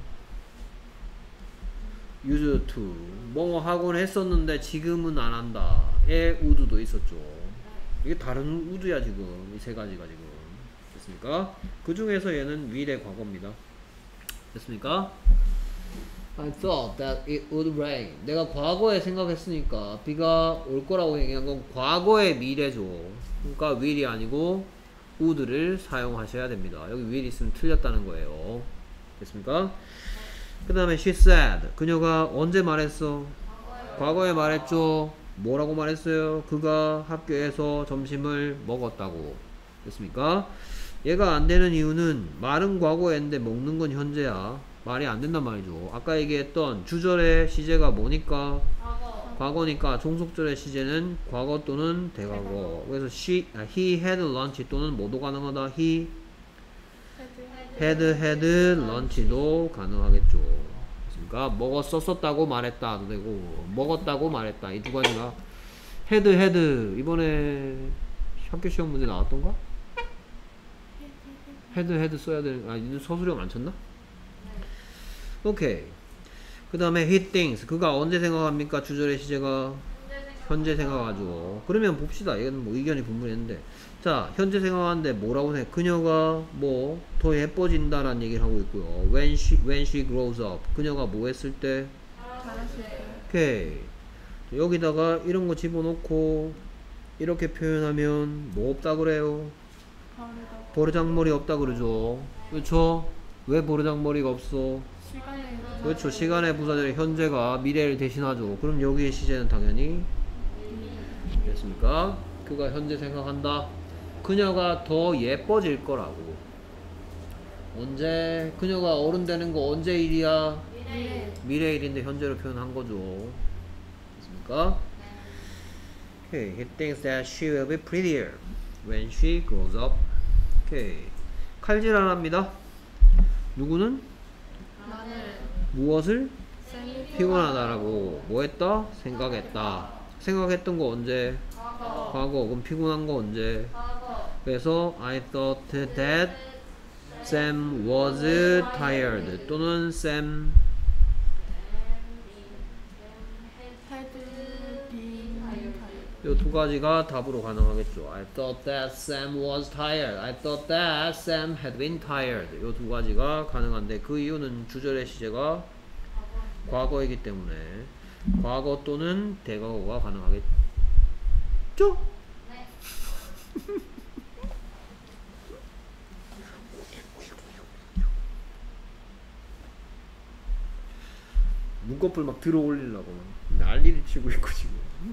used to 뭐뭐 하곤 했었는데 지금은 안 한다. 에 would도 있었죠. 이게 다른 would야 지금 이 세 가지가 지금 됐습니까? 그 중에서 얘는 미래 과거입니다. 됐습니까? I thought that it would rain. 내가 과거에 생각했으니까 비가 올 거라고 얘기한 건 과거의 미래죠. 그러니까 will이 아니고 would를 사용하셔야 됩니다. 여기 will 있으면 틀렸다는 거예요. 됐습니까? 그 다음에 she said. 그녀가 언제 말했어? 과거에 말했죠. 뭐라고 말했어요? 그가 학교에서 점심을 먹었다고. 됐습니까? 얘가 안 되는 이유는 말은 과거인데 먹는 건 현재야. 말이 안 된단 말이죠. 아까 얘기했던 주절의 시제가 뭐니까? 과거. 과거니까 종속절의 시제는 과거 또는 대과거. 그래서 she, 아, he had lunch 또는 뭐도 가능하다. he 헤드 had had lunch도 가능하겠죠. 그러니까 먹었었었다고 말했다도 되고 먹었다고 말했다. 이 두 가지가 had had 이번에 학교 시험 문제 나왔던가? had had 써야 되는 아 이제 서술형 안 쳤나? 오케이. 그 다음에 he thinks 그가 언제 생각합니까? 주절의 시제가 현재 생각하죠. 그러면 봅시다. 이건 뭐 의견이 분분했는데 자 현재 생각하는데 뭐라고 생각? 그녀가 뭐 더 예뻐진다라는 얘기를 하고 있고요. When she when she grows up 그녀가 뭐 했을 때? 잘하실 때 오케이. 여기다가 이런 거 집어넣고 이렇게 표현하면 뭐 없다 그래요? 바르다 버르장머리 없다 그러죠. 그렇죠? 왜 버르장머리가 없어? 시간에 그렇죠. 시간의 부사절의 현재가 미래를 대신하죠. 그럼 여기의 시제는 당연히 됐습니까? 그가 현재 생각한다. 그녀가 더 예뻐질 거라고. 언제? 그녀가 어른 되는 거 언제 일이야? 미래 미래 일인데 현재로 표현한 거죠. 됐습니까? Okay. He thinks that she will be prettier when she grows up. Okay. 칼질 안 합니다. 누구는? 나는 무엇을? 셀리 피곤하다라고 뭐 했다? 생각했다. 생각했던 거 언제? 과거 과거. 그럼 피곤한 거 언제? 그래서 I thought that Sam was tired 또는 Sam 헤드 빈 타이어 이 두 가지가 답으로 가능하겠죠. I thought that Sam was tired. I thought that Sam had been tired. 이 두 가지가 가능한데 그 이유는 주절의 시제가 과거이기 때문에 과거 또는 대과거가 가능하겠죠? 눈꺼풀 막 들어 올리려고 막 난리를 치고 있고 지금.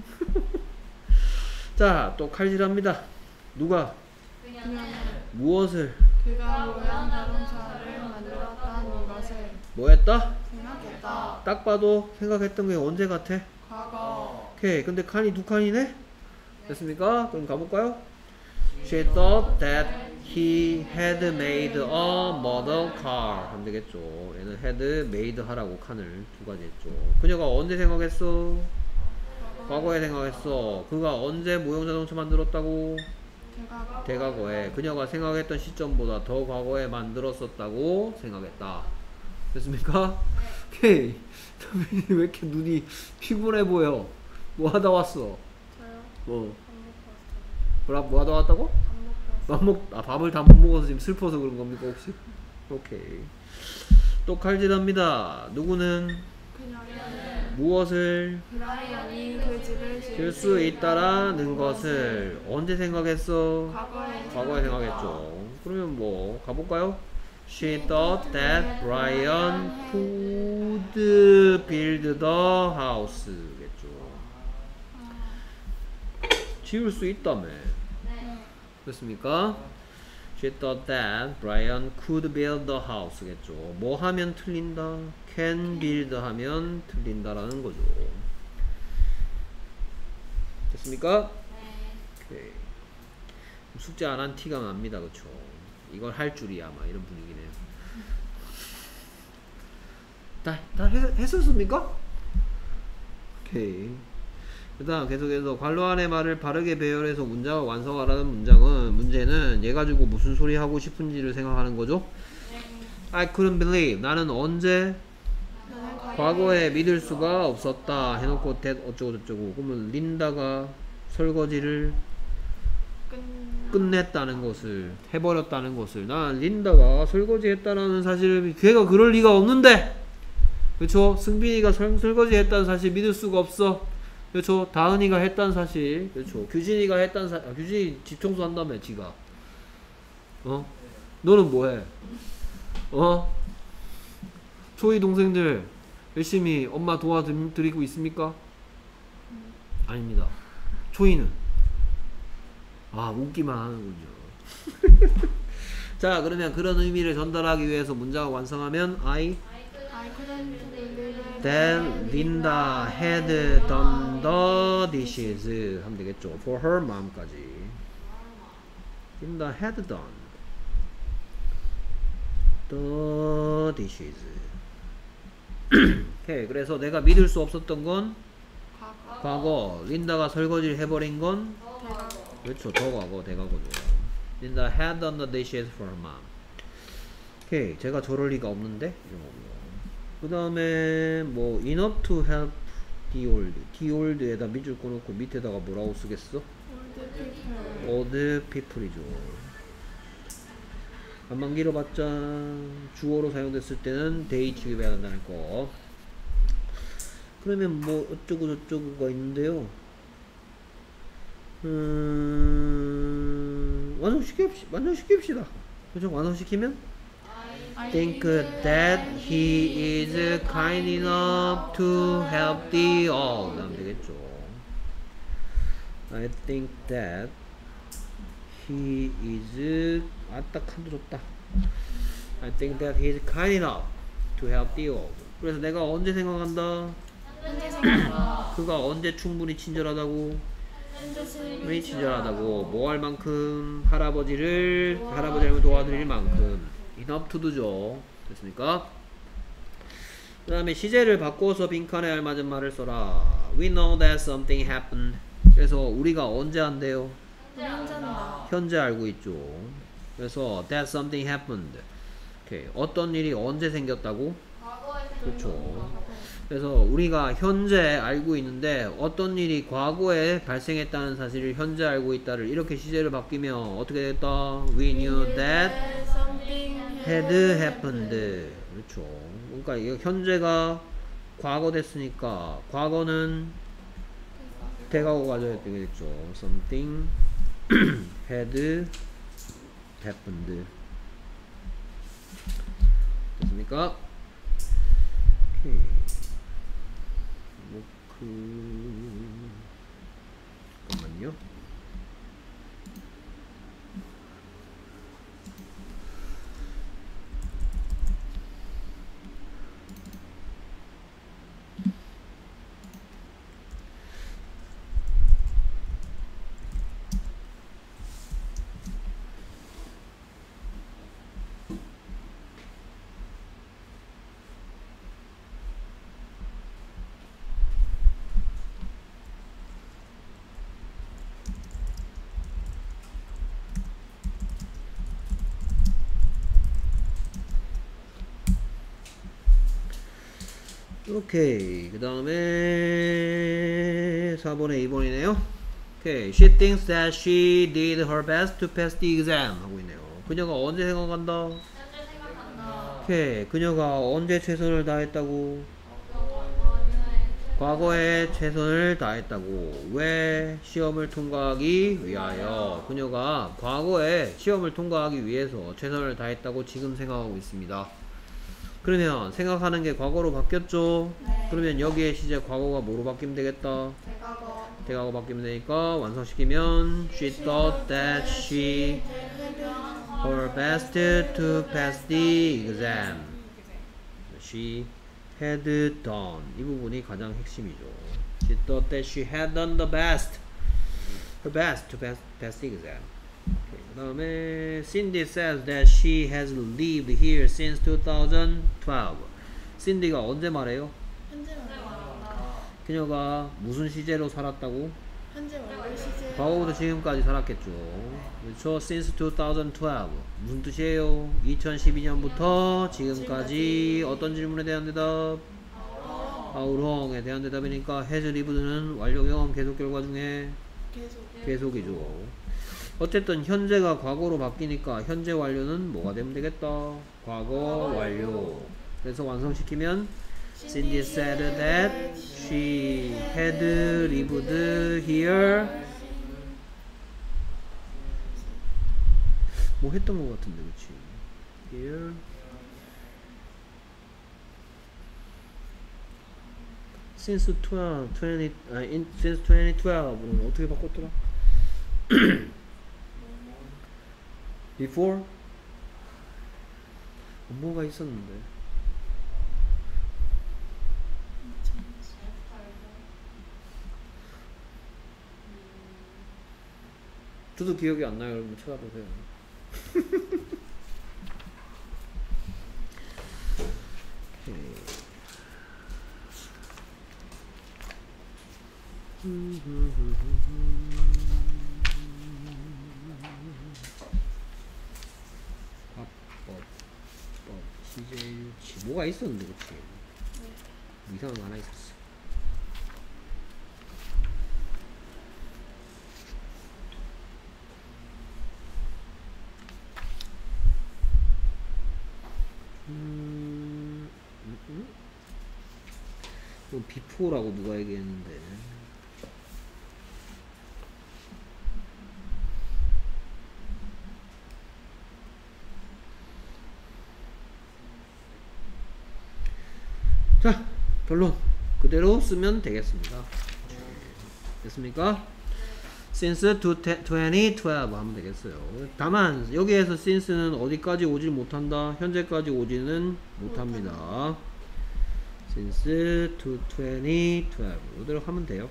자, 또 칼질합니다. 누가? 그녀는 무엇을? 그가 모양 자동차를 만들었다는 것을 뭐 했다? 생각했다 딱 봐도 생각했던 게 언제 같아? 과거 오케이. 근데 칸이 두 칸이네? 됐습니까? 그럼 가볼까요? She thought that he had made a model car. 하면 되겠죠. 얘는 had made 하라고 칸을 두 가지 했죠. 그녀가 언제 생각했어? 과거에 생각했어. 그가 언제 모형 자동차 만들었다고? 제가 대과거에. 그녀가 생각했던 시점보다 더 과거에 만들었었다고 생각했다. 됐습니까? 오케이. 왜 이렇게 눈이 피곤해 보여? 뭐 하다 왔어? 저요 뭐? 밥 먹고 왔어요 뭐라 뭐 하다 왔다고? 밥 먹고 왔어요 밥 먹, 아, 밥을 다 못 먹어서 지금 슬퍼서 그런 겁니까 혹시? 오케이. 또 칼질합니다. 누구는 그녀는 무엇을 브라이언이 그 집을 질 수 있다라는 것을 언제 생각했어? 과거에 과거에 생각했죠. 그러면 뭐 가볼까요? She thought that Brian could build the house. 겠죠. 지을 수 있다며. 네. 그렇습니까? She thought that Brian could build the house. 겠죠. 뭐 하면 틀린다? Can build 하면 틀린다라는 거죠. 됐습니까? 오케이. 숙제 안 한 티가 납니다. 그쵸? 이걸 할 줄이야. 막 이런 분위기네요. 다, 다 했, 했었습니까? 오케이. 그 다음 계속해서 관로 안의 말을 바르게 배열해서 문장을 완성하라는 문장은 문제는 얘 가지고 무슨 소리 하고 싶은지를 생각하는 거죠. I couldn't believe 나는 언제 나는 과거에 과거에 믿을 수가 없었다 해놓고 that 어쩌고 저쩌고 그러면 린다가 설거지를 끝 끝냈다는 것을 해버렸다는 것을 난 린다가 설거지 했다라는 사실을 걔가 그럴 리가 없는데 그렇죠? 승빈이가 설, 설거지 했다는 사실 믿을 수가 없어. 그렇죠? 다은이가 했다는 사실 그렇죠? 규진이가 했다는 사실 아, 규진이 집 청소한다며 지가 어? 너는 뭐해? 어? 초이 동생들 열심히 엄마 도와드리고 있습니까? 아닙니다. 초이는 아 웃기만 하는군요. 자 그러면 그런 의미를 전달하기 위해서 문장을 완성하면 I I couldn't believe that Linda had done the dishes 하면 되겠죠. For her mom까지 Linda had done the dishes. 오케이. 그래서 내가 믿을 수 없었던 건 과거. 과거. 린다가 설거지를 해버린 건 대과거. 그렇죠. 더 과거 대과거죠. 린다 had done the dishes for her mom. 오케이. 제가 저럴 리가 없는데 이런 거고요. 그 다음에 뭐 enough to help the old. the old에다 밑줄 꺼놓고 밑에다가 뭐라고 쓰겠어? Old people. old people이죠. 안만 길어봤자 주어로 사용됐을 때는 they 취급해야 한다는 거. 그러면 뭐 어쩌고 저쩌고가 있는데요. 음... 완성시킵시, 완성시킵시다. 그죠? 완성시키면 I think that he is kind enough to help the old 하면 되겠죠. I think that he is 아따 칸도 줬다. I think that he is kind enough to help the old. 그래서 내가 언제 생각한다? 현재 생각과 그가 언제 충분히 친절하다고? 현재 슬 충분히 친절하다고 뭐 할 만큼 할아버지를 할아버지를 도와드릴 만큼 enough to do죠. 됐습니까? 그 다음에 시제를 바꿔서 빈칸에 알맞은 말을 써라. We know that something happened. 그래서 우리가 언제 한대요? 우리 현재다. 현재 알고 있죠. 그래서 that something happened. 오케이. 어떤 일이 언제 생겼다고? 과거에 그렇죠. 그래서 우리가 현재 알고 있는데 어떤 일이 과거에 발생했다는 사실을 현재 알고 있다를 이렇게 시제를 바뀌면 어떻게 됐다? We knew that something had happened. 그렇죠. 그러니까 이거 현재가 과거 됐으니까 과거는 대과거가 되겠죠. Something had happened. 됐습니까? 오케이. 뭐 그... 잠깐만요. 오케이. 그 다음에 사 번에 이 번이네요. 오케이. She thinks that she did her best to pass the exam 하고 있네요. 그녀가 언제 생각한다? 현재 생각한다. 오케이. 그녀가 언제 최선을 다했다고? 과거에 최선을 다했다고. 왜? 시험을 통과하기 위하여. 그녀가 과거에 시험을 통과하기 위해서 최선을 다했다고 지금 생각하고 있습니다. 그러면 생각하는 게 과거로 바뀌었죠? 네. 그러면 여기에 시제 과거가 뭐로 바뀌면 되겠다? 대과거. 대과거 바뀌면 되니까 완성시키면 She thought that she her best to pass the exam. She had done. 이 부분이 가장 핵심이죠. She thought that she had done the best. Her best to pass, pass the exam. Okay. 그 다음에 Cindy says that she has lived here since twenty twelve. Cindy가 언제 말해요? 현재 완료. 그녀가 무슨 시제로 살았다고? 현재 완료 시제. 과거부터 지금까지 살았겠죠. 그렇죠? Since twenty twelve. 무슨 뜻이에요? 이천십이 년부터 지금까지 어떤 질문에 대한 대답? How long에 대한 대답이니까 has lived는 완료형 계속 결과 중에 계속. 계속이죠. 어쨌든 현재가 과거로 바뀌니까 현재 완료는 뭐가 되면 되겠다? 과거 완료. 그래서 완성시키면 Cindy said that she had lived here. 뭐 했던 것 같은데, 그치? Here. Since twelve, twenty, 아, in, since twenty twelve는 어떻게 바꿨더라? Before? 뭐가 있었는데? 저도 기억이 안 나요. 여러분 찾아보세요. 합법, 법, 시제일치 뭐가 있었는데 그치? 이상한 거 하나 있었어. 음, 음, 음? 뭐 비포라고 누가 얘기했는데. 자, 결론 그대로 쓰면 되겠습니다. 됐습니까? since twenty twelve 하면 되겠어요. 다만 여기에서 since는 어디까지 오질 못한다? 현재까지 오지는 못합니다. since twenty twelve 이대로 하면 돼요.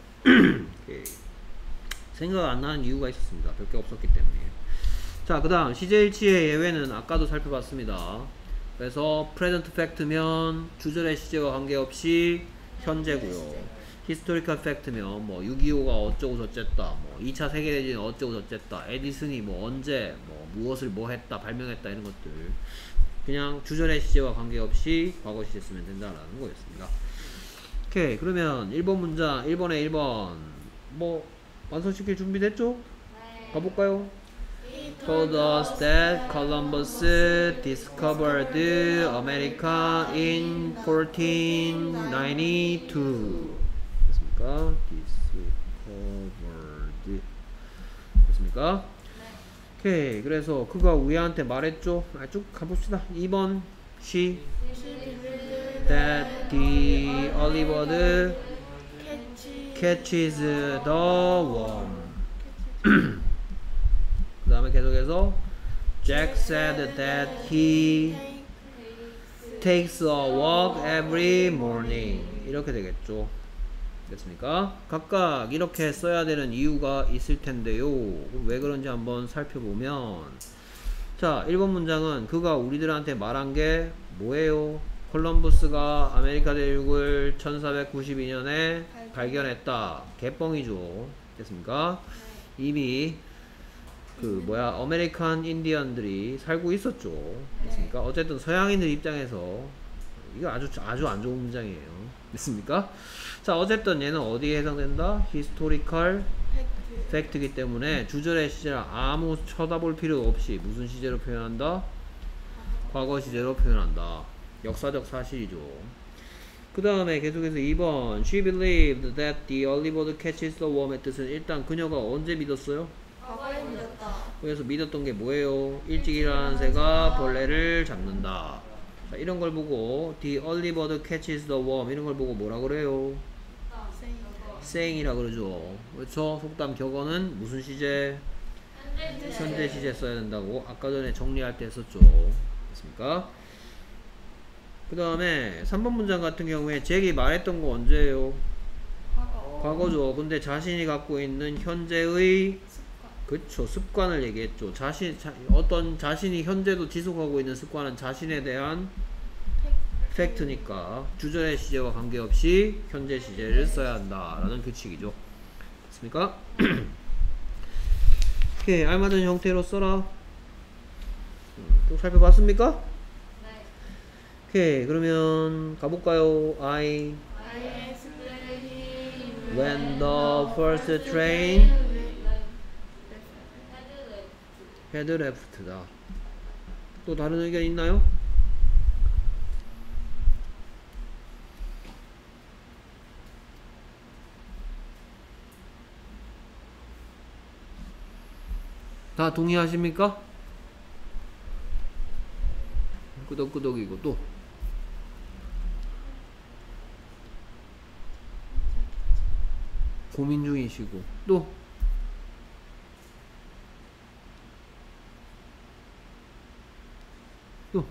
생각 안 나는 이유가 있었습니다. 별게 없었기 때문에. 자, 그 다음 시제일치의 예외는 아까도 살펴봤습니다. 그래서 present fact면 주절의 시제와 관계없이 현재고요. historical fact면 뭐 육이오가 어쩌고 저쨌다, 뭐 이 차 세계대전이 어쩌고 저쨌다, 에디슨이 뭐 언제 뭐 무엇을 뭐 했다, 발명했다 이런 것들 그냥 주절의 시제와 관계없이 과거 시제 쓰면 된다라는 거였습니다. 오케이, 그러면 일 번 문장 일 번에 일 번 뭐 완성시킬 준비 됐죠? 가볼까요? told us that Columbus discovered America in fourteen ninety-two. 됐습니까? discovered. 됐습니까? 오케이. 그래서 그가 우리한테 말했죠. 아, 쭉 가봅시다. 이 번 she that the early bird catches the worm. 그 다음에 계속해서 Jack said that he takes a walk every morning. 이렇게 되겠죠. 됐습니까? 각각 이렇게 써야 되는 이유가 있을 텐데요. 왜 그런지 한번 살펴보면, 자, 일 번 문장은 그가 우리들한테 말한 게 뭐예요? 콜럼버스가 아메리카 대륙을 천사백구십이 년에 발견했다. 개뻥이죠. 됐습니까? 이미 그 뭐야 아메리칸 인디언들이 살고 있었죠. 됐습니까? 어쨌든 서양인들 입장에서 이거 아주 아주 안 좋은 문장이에요. 됐습니까? 자, 어쨌든 얘는 어디에 해당된다? historical fact이기 때문에 주절의 시제를 아무 쳐다볼 필요 없이 무슨 시제로 표현한다? 과거 시제로 표현한다. 역사적 사실이죠. 그 다음에 계속해서 이 번 she believed that the early bird catches the worm의 뜻은 일단 그녀가 언제 믿었어요? 과거에 믿었다. 그래서 믿었던 게 뭐예요? 일찍 일어나는 새가 벌레를 잡는다. 자, 이런 걸 보고 the early bird catches the worm 이런 걸 보고 뭐라 그래요? saying이라 그러죠. 그렇죠? 속담 격언은 무슨 시제? 현재 시제 써야 된다고 아까 전에 정리할 때 했었죠. 됐습니까? 그 다음에 삼 번 문장 같은 경우에 잭이 말했던 거 언제예요? 과거. 과거죠. 근데 자신이 갖고 있는 현재의 그쵸, 습관을 얘기했죠. 자신, 자, 어떤 자신이 현재도 지속하고 있는 습관은 자신에 대한 팩트니까 주절의 시제와 관계없이 현재 시제를 써야 한다라는 규칙이죠. 됐습니까? 오케이, 알맞은 형태로 써라. 음, 또 살펴봤습니까? 네. 오케이, 그러면 가볼까요? I I explained when the first train had left다. 또 다른 의견 있나요? 다 동의하십니까? 끄덕끄덕이고 또 고민 중이시고 또 또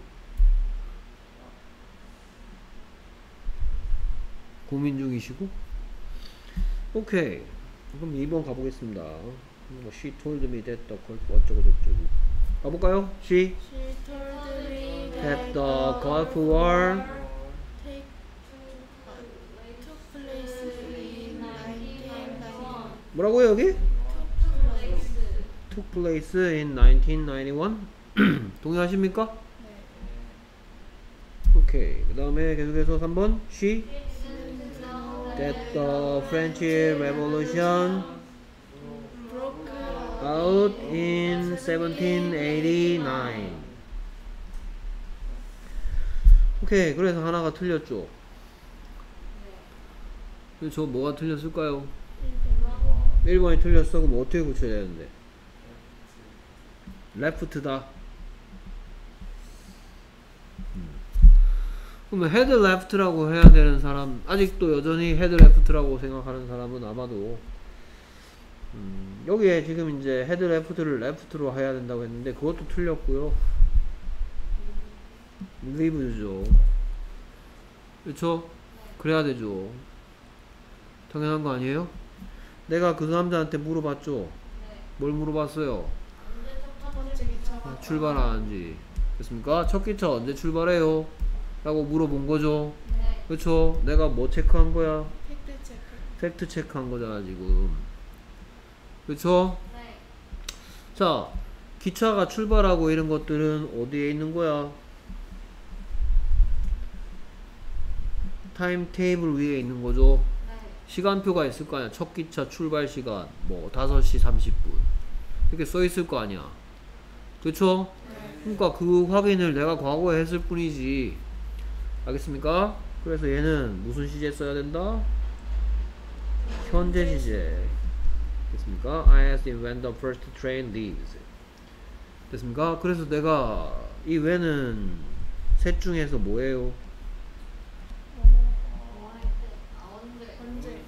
고민 중이시고 오케이. 그럼 이 번 가보겠습니다. 뭐 she told me that the golf 어쩌고 저쩌고 가볼까요? she She told me that the Gulf War take, uh, took place in nineteen ninety-one. 뭐라고요 여기? took place in nineteen ninety-one. 동의하십니까? 네. 오케이. 그 다음에 계속해서 삼 번. She that the French Revolution broke out in seventeen eighty-nine. 오케이. 그래서 하나가 틀렸죠. 저 뭐가 틀렸을까요? 일 번이 틀렸어. 그럼 어떻게 고쳐야 되는데? left다. 음. 그러면 head left라고 해야 되는 사람, 아직도 여전히 head left라고 생각하는 사람은 아마도 음, 여기에 지금 이제 head left를 left로 해야 된다고 했는데 그것도 틀렸고요. leave죠. 그렇죠? 그래야 되죠. 당연한 거 아니에요? 내가 그 남자한테 물어봤죠? 뭘 물어봤어요? 첫 번째 기차가 출발하는지. 됐습니까? 첫 기차 언제 출발해요? 라고 물어본 거죠? 그쵸? 내가 뭐 체크한 거야? 팩트 체크. 팩트 체크한 거잖아 지금. 그쵸? 자, 기차가 출발하고 이런 것들은 어디에 있는 거야? 타임 테이블 위에 있는 거죠? 시간표가 있을 거 아니야. 첫 기차 출발 시간 뭐 다섯 시 삼십 분 이렇게 써 있을 거 아니야. 그쵸? 그러니까 그 확인을 내가 과거에 했을 뿐이지. 알겠습니까? 그래서 얘는 무슨 시제 써야 된다? 현재 시제. 됐습니까? I asked him when the first train leaves. 됐습니까? 그래서 내가 이 when은 셋 중에서 뭐예요? 언제? 언제?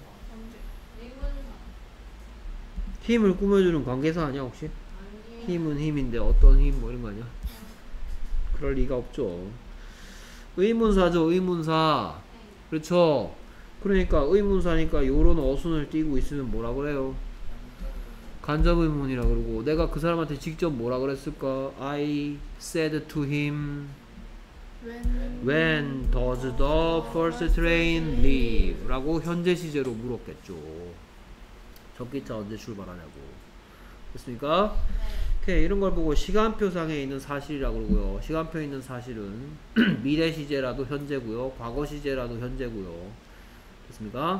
힘을 꾸며주는 관계사 아니야 혹시? 힘은 힘인데 어떤 힘 뭐 이런 거 아니야? 그럴 리가 없죠. 의문사죠. 의문사. 그렇죠. 그러니까 의문사니까 요런 어순을 띄고 있으면 뭐라 그래요? 간접의문이라 그러고, 내가 그 사람한테 직접 뭐라 그랬을까? I said to him When when does the first train leave? 라고 현재 시제로 물었겠죠. 첫 기차 언제 출발하냐고. 됐습니까? 오케이. 이런 걸 보고 시간표상에 있는 사실이라고 그러고요. 시간표에 있는 사실은 미래 시제라도 현재고요. 과거 시제라도 현재고요. 됐습니까?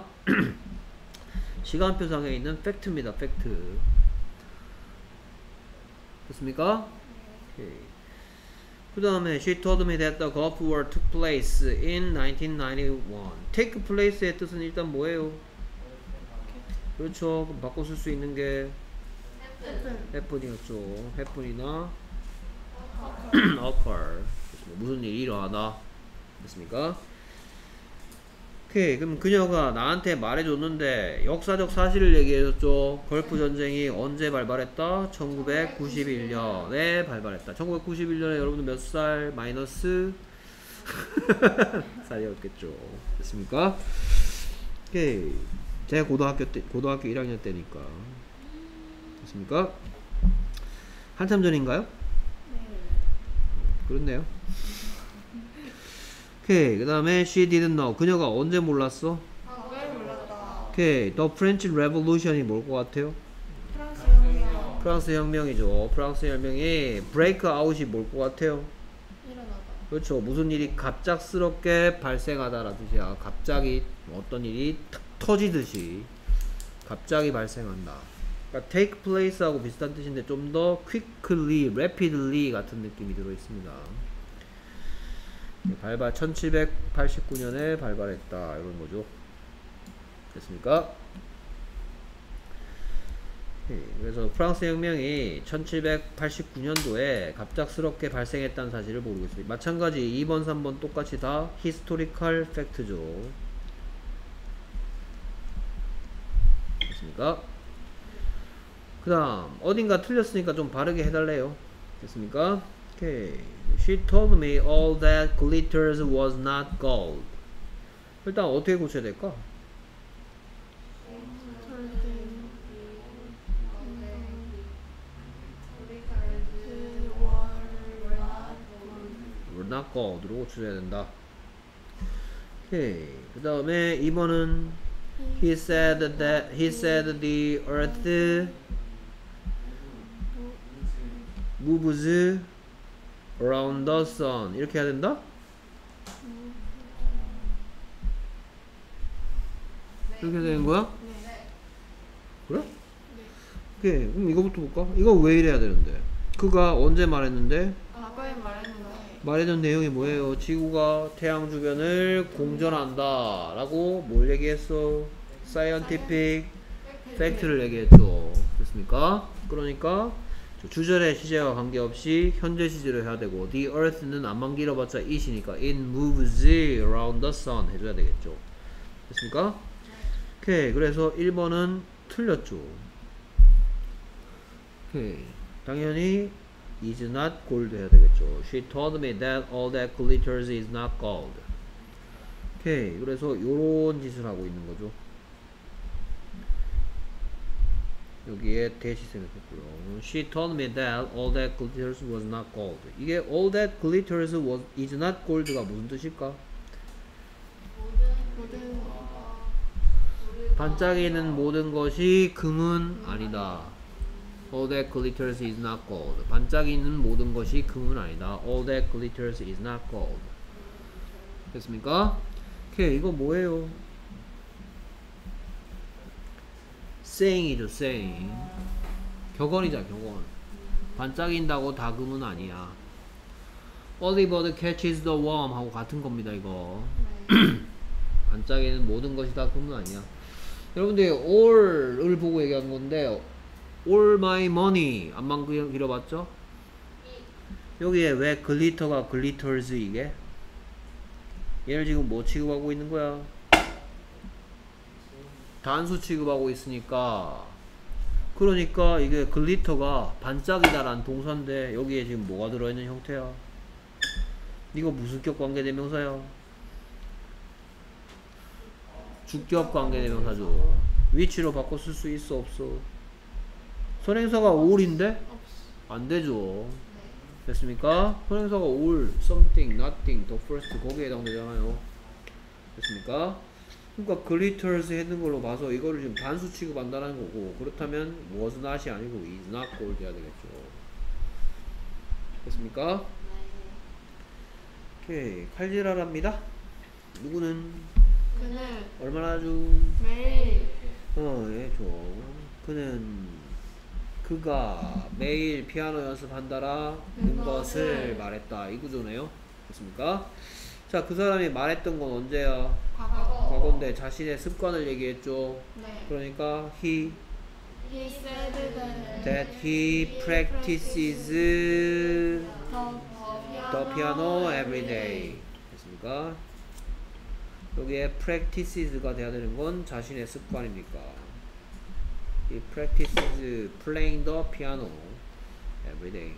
시간표상에 있는 팩트입니다. 팩트. 됐습니까? 오케이. 그 다음에 she told me that the Gulf War took place in nineteen ninety-one. take place의 뜻은 일단 뭐예요? 그렇죠. 그럼 바꿔 쓸 수 있는 게 happen이었죠. happen이나 occur. 무슨 일이 일어나다. 됐습니까? 오케이. 그럼 그녀가 나한테 말해줬는데 역사적 사실을 얘기해줬죠. 걸프 전쟁이 언제 발발했다? 천구백구십일 년에 발발했다. 천구백구십일 년에 여러분들 몇 살? 마이너스 살이었겠죠. 됐습니까? 오케이. 제가 고등학교 때, 고등학교 일 학년 때니까. 됐습니까? 한참 전인가요? 네. 그렇네요. 오케이. 그 다음에 she didn't know. 그녀가 언제 몰랐어? 왜 몰랐다. 오케이. The French Revolution이 뭘 것 같아요? 프랑스 혁명. 프랑스 혁명이죠. 프랑스 혁명이 break out이 뭘 것 같아요? 일어나다. 그렇죠. 무슨 일이 갑작스럽게 발생하다라는 뜻이야. 갑자기 어떤 일이 탁 터지듯이 갑자기 발생한다. 그러니까 take place하고 비슷한 뜻인데 좀 더 quickly, rapidly 같은 느낌이 들어 있습니다. 발발 천칠백팔십구 년에 발발했다 이런 거죠. 됐습니까? 네, 그래서 프랑스 혁명이 천칠백팔십구 년도에 갑작스럽게 발생했다는 사실을 모르고 있습니다. 마찬가지 이 번, 삼 번 똑같이 다 historical fact죠. 됐습니까? 그 다음 어딘가 틀렸으니까 좀 바르게 해달래요. 됐습니까? 오케이. She told me all that glitters was not gold. 일단 어떻게 고쳐야 될까? Were not gold로 고쳐야 된다. 오케이. 그 다음에 이 번은 He said that he said the earth moves around the sun. 이렇게 해야 된다? 이렇게 되는 거야? 네. 그래? 네. 오케이. 그럼 이거부터 볼까? 이거 왜 이래야 되는데? 그가 언제 말했는데? 과거에 말했는데. 말했던 내용이 뭐예요? 지구가 태양 주변을 공전한다 라고 뭘 얘기했어? scientific 팩트를 얘기했죠. 됐습니까? 그러니까 주절의 시제와 관계없이 현재 시제로 해야 되고 the earth는 안만 길어봤자 it이니까 it moves around the sun 해줘야 되겠죠. 됐습니까? 오케이. 그래서 일 번은 틀렸죠. 오케이. 당연히 is not gold 해야 되겠죠. She told me that all that glitters is not gold. 오케이. 그래서 요런 짓을 하고 있는 거죠. 여기에 대시 생겼고요. She told me that all that glitters was not gold. 이게 all that glitters was is not gold가 무슨 뜻일까? 모든 반짝이는 모든 것이 금은 아니다. All that glitters is not gold. 반짝이는 모든 것이 금은 아니다. All that glitters is not gold. 됐습니까? 오케이. 이거 뭐예요? saying이죠. saying. 격언이자 격언. 반짝인다고 다 금은 아니야. Early bird catches the worm 하고 같은 겁니다. 이거. 반짝이는 모든 것이 다 금은 아니야. 여러분들 all을 보고 얘기한 건데 all my money 안만 길어봤죠? 여기에 왜 글리터가 glitters 이게? 얘를 지금 뭐 취급하고 있는 거야? 단수 취급하고 있으니까. 그러니까 이게 글리터가 반짝이다라는 동사인데 여기에 지금 뭐가 들어있는 형태야? 이거 무슨격 관계대명사야? 주격 관계대명사죠. 위치로 바꿔 쓸 수 있어 없어? 선행사가 all인데? 안되죠. 됐습니까? 선행사가 all, something, nothing, the first 거기에 해당되잖아요. 됐습니까? 그러니까 glitters 했는 걸로 봐서 이거를 지금 단수 취급한다는 거고, 그렇다면 was not이 아니고 is not gold 해야 되겠죠. 됐습니까? 오케이. 칼질하랍니다. 누구는 그는 얼마나 좀 매일 어, 예, 좋아. 그는 그가 매일 피아노 연습한다라는 는 것을 것을 말했다. 이 구조네요. 됐습니까? 자, 그 사람이 말했던 건 언제야? 과거. 과거인데 자신의 습관을 얘기했죠. 네. 그러니까 he He said that, that he practices the the piano every day. 됐습니까? 여기에 practices가 돼야 되는 건 자신의 습관이니까. He practices playing the piano every day.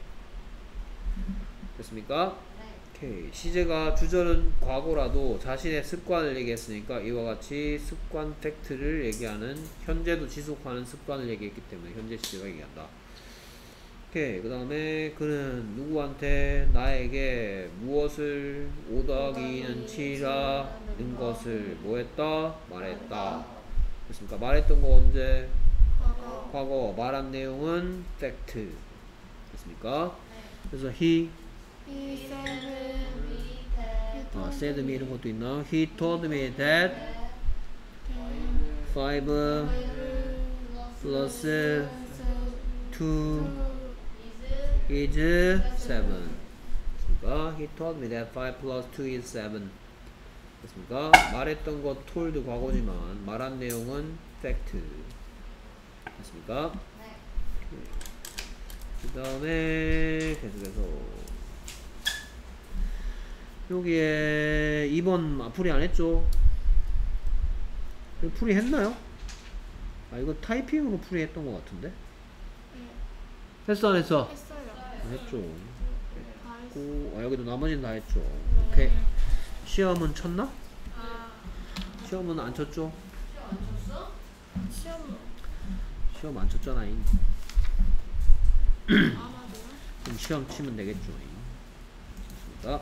됐습니까? 오케이. 시제가 주절은 과거라도 자신의 습관을 얘기했으니까 이와 같이 습관 팩트를 얘기하는, 현재도 지속하는 습관을 얘기했기 때문에 현재 시제가 얘기한다. 오케이. 그 다음에 그는 누구한테 나에게 무엇을 오 더하기는 칠이라는 것을 뭐했다? 말했다. 됐습니까? 말했던 거 언제? 과거. 과거. 말한 내용은 팩트. 됐습니까? 그래서 he He said he 어, said me 이런 것도 있나? He told me that five plus two is seven. 됐습니까? He told me that five plus two is seven. 됐습니까? 말했던 것 told 과거지만 말한 내용은 fact. 됐습니까? 그 다음에 계속해서 여기에 이 번 풀이 안 했죠? 풀이 했나요? 아, 이거 타이핑으로 풀이 했던 것 같은데? 했어, 안 했어? 했어요. 안 했죠. 다 했어요. 했고, 아, 여기도 나머지는 다 했죠. 오케이. 시험은 쳤나? 아, 시험은 안 쳤죠? 시험 시험 안 쳤잖아. 잉. 아마도 그럼 시험 치면 되겠죠. 잉. 좋습니다.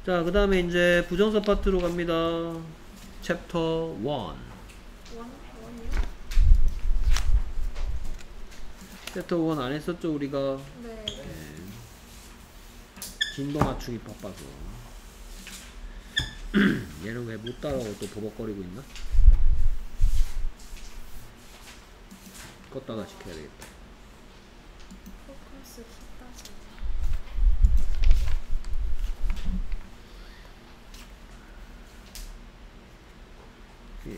자, 그 다음에 이제 부정사 파트로 갑니다. 챕터 일. 원? 원이요? 챕터 일 안 했었죠, 우리가? 네. 진도 맞추기 바빠서. 얘는 왜 못 따라오고 또 버벅거리고 있나? 껐다가 시켜야 되겠다. 포커스 kit다지. 오케이.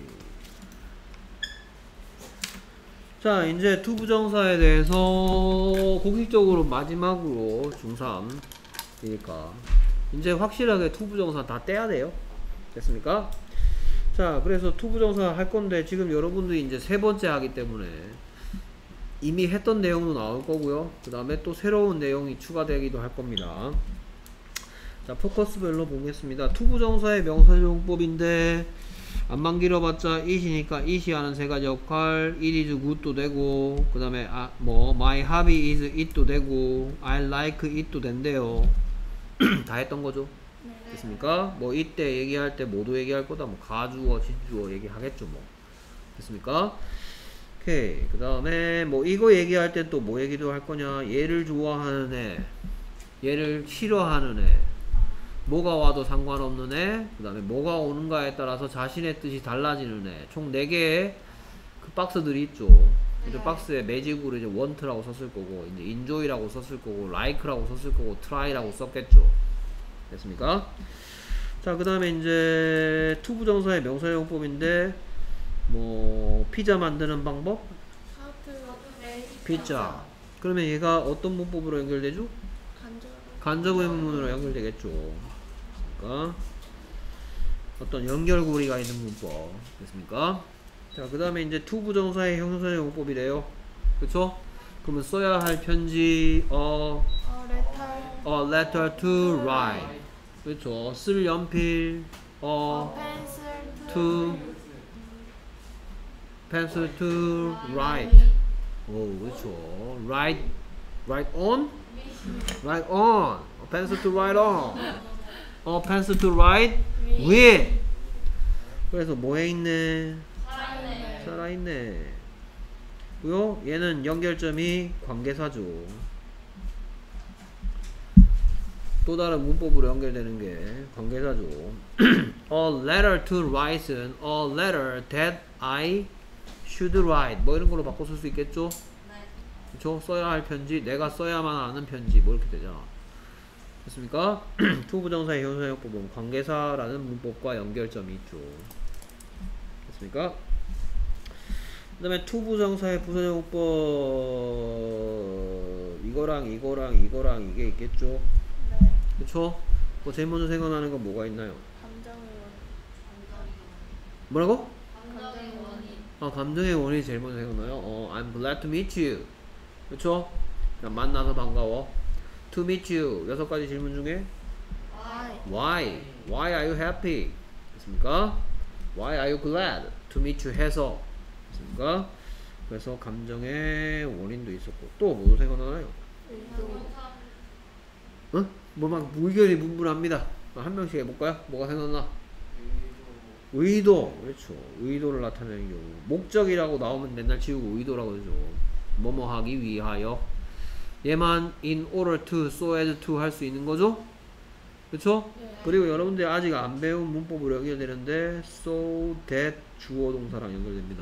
자, 이제 투부정사에 대해서 공식적으로 마지막으로 중삼이니까 이제 확실하게 투부정사 다 떼야 돼요. 됐습니까? 자, 그래서 투부정사 할 건데 지금 여러분들이 이제 세 번째 하기 때문에 이미 했던 내용도 나올 거고요. 그 다음에 또 새로운 내용이 추가되기도 할 겁니다. 자, 포커스별로 보겠습니다. 투부정사의 명사용법인데 안만 길어봤자 it이니까 it이 하는 세 가지 역할. it is good도 되고, 그 다음에 아, 뭐 my hobby is it도 되고, I like it도 된대요. 다 했던 거죠. 네. 됐습니까? 뭐 이때 얘기할 때 뭐도 얘기할 거다. 뭐 가주어, 진주어 얘기하겠죠. 뭐 됐습니까? 오케이. 그 다음에 뭐 이거 얘기할 때 또 뭐 얘기도 할 거냐. 얘를 좋아하는 애, 얘를 싫어하는 애, 뭐가 와도 상관없는 애, 그 다음에 뭐가 오는가에 따라서 자신의 뜻이 달라지는 애. 총 네 개의 그 박스들이 있죠. 이제 박스에 매직으로 이제 want라고 썼을 거고, 이제 enjoy라고 썼을 거고, like라고 썼을 거고, try라고 썼겠죠. 됐습니까? 자, 그 다음에 이제 투부정사의 명사용법인데 뭐 피자 만드는 방법? 하드 피자. 그러면 얘가 어떤 문법으로 연결되죠? 간접 간접 의문문으로 연결되겠죠. 그러니까 어떤 연결고리가 있는 문법. 됐습니까? 자, 그 다음에 이제 투부정사의 형용사의 용법이래요. 그쵸? 그러면 써야 할 편지 어, 어 레터 a letter to write. 그쵸? 쓸 연필 어, 펜슬 to pencil to write. 오, 그렇죠. write write on write on a pencil to write on a pencil to write with. 그래서 뭐해 있네? 살아있네. 살아있네. 고요. 얘는 연결점이 관계사죠. 또 다른 문법으로 연결되는 게 관계사죠. A letter to write은 a letter that I should write. 뭐 이런 걸로 바꿔 쓸 수 있겠죠? 그쵸? 써야 할 편지, 내가 써야만 하는 편지, 뭐 이렇게 되잖아. 됐습니까? 투부정사의 형용사용법은 관계사라는 문법과 연결점이 있죠. 됐습니까? 그 다음에 투부정사의 부사용법, 이거랑 이거랑 이거랑 이게 있겠죠? 네. 그쵸? 뭐 제일 먼저 생각나는 건 뭐가 있나요? 감정의 뭐라고? 감정의 원인. 아, 감정의 원인이 제일 먼저 생각나요. 어, I'm glad to meet you. 그쵸? 그냥 만나서 반가워. To meet you. 여섯 가지 질문 중에 why Why? Why are you happy? 됐습니까? Why are you glad to meet you 해서 됐습니까? 그래서 감정의 원인도 있었고 또 뭐도 생각나나요? 의도 어? 뭐 막 의견이 분분합니다. 한 명씩 해볼까요? 뭐가 생각나? 의도. 그렇죠. 의도를 나타내는 경우. 목적이라고 나오면 맨날 지우고 의도라고 그러죠. 뭐뭐 하기 위하여. 얘만 in order to, so as to 할 수 있는 거죠? 그쵸? 네. 그리고 여러분들 아직 안 배운 문법으로 연결되는데 so that 주어 동사랑 연결됩니다.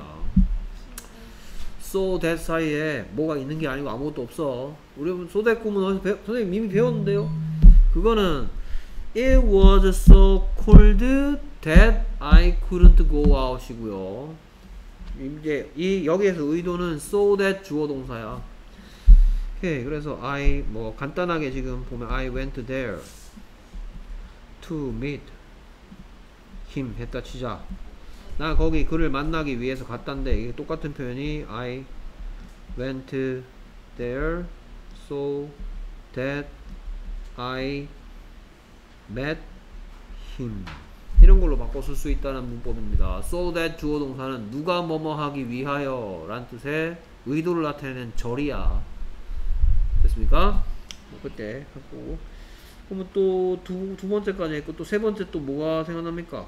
so that 사이에 뭐가 있는 게 아니고 아무것도 없어. 우리 so that 구문 어디서 배, 선생님 이미 배웠는데요? 그거는 it was so cold that I couldn't go out 이고요. 이제 이 여기에서 의도는 so that 주어 동사야. 오케이. 그래서 I 뭐 간단하게 지금 보면 I went there to meet him 했다 치자. 나 거기 그를 만나기 위해서 갔단데 이게 똑같은 표현이 I went there so that I met him 이런 걸로 바꿔 쓸 수 있다는 문법입니다. so that 주어 동사는 누가 뭐뭐 하기 위하여 라는 뜻의 의도를 나타내는 절이야. 됐습니까? 뭐 그때 하고 그러면 또 두 두 번째까지 했고 또 세 번째 또 뭐가 생각납니까?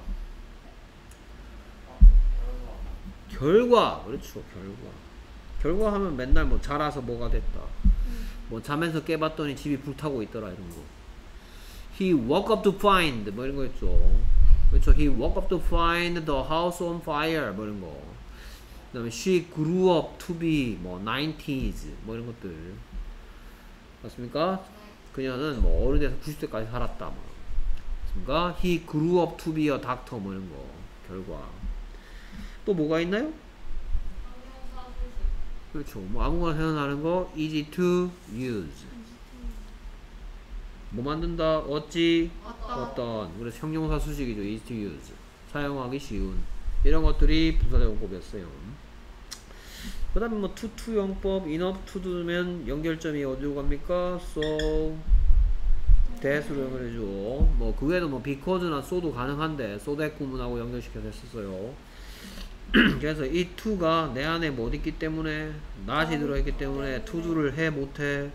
결과. 그렇죠. 결과. 결과 하면 맨날 뭐 자라서 뭐가 됐다. 뭐 자면서 깨봤더니 집이 불타고 있더라 이런 거. He woke up to find 뭐 이런 거 있죠. 그렇죠. He woke up to find the house on fire 뭐 이런 거. 그 다음에 she grew up to be 뭐 나인티즈 뭐 이런 것들 맞습니까? 그녀는 뭐 어른이 돼서 구십 세까지 살았다 뭐. 맞습니까? He grew up to be a doctor 뭐 이런 거 결과. 또 뭐가 있나요? 형용사 수식. 그렇죠. 뭐 아무거나 생각나는 거 easy to use. 뭐 만든다? 어찌? 어떤. 어떤. 그래서 형용사 수식이죠. easy to use. 사용하기 쉬운. 이런 것들이 부사적용법이었어요. 그 다음에 뭐 to, to 용법, enough to 두면 연결점이 어디로 갑니까? so, that으로 연결해줘. 뭐 그 외에도 뭐 because나 so도 가능한데 so that 구문하고 연결시켜서 했었어요. 그래서 이 to가 내 안에 뭐 있기 때문에 not이 들어있기 때문에 to do를 해 못해?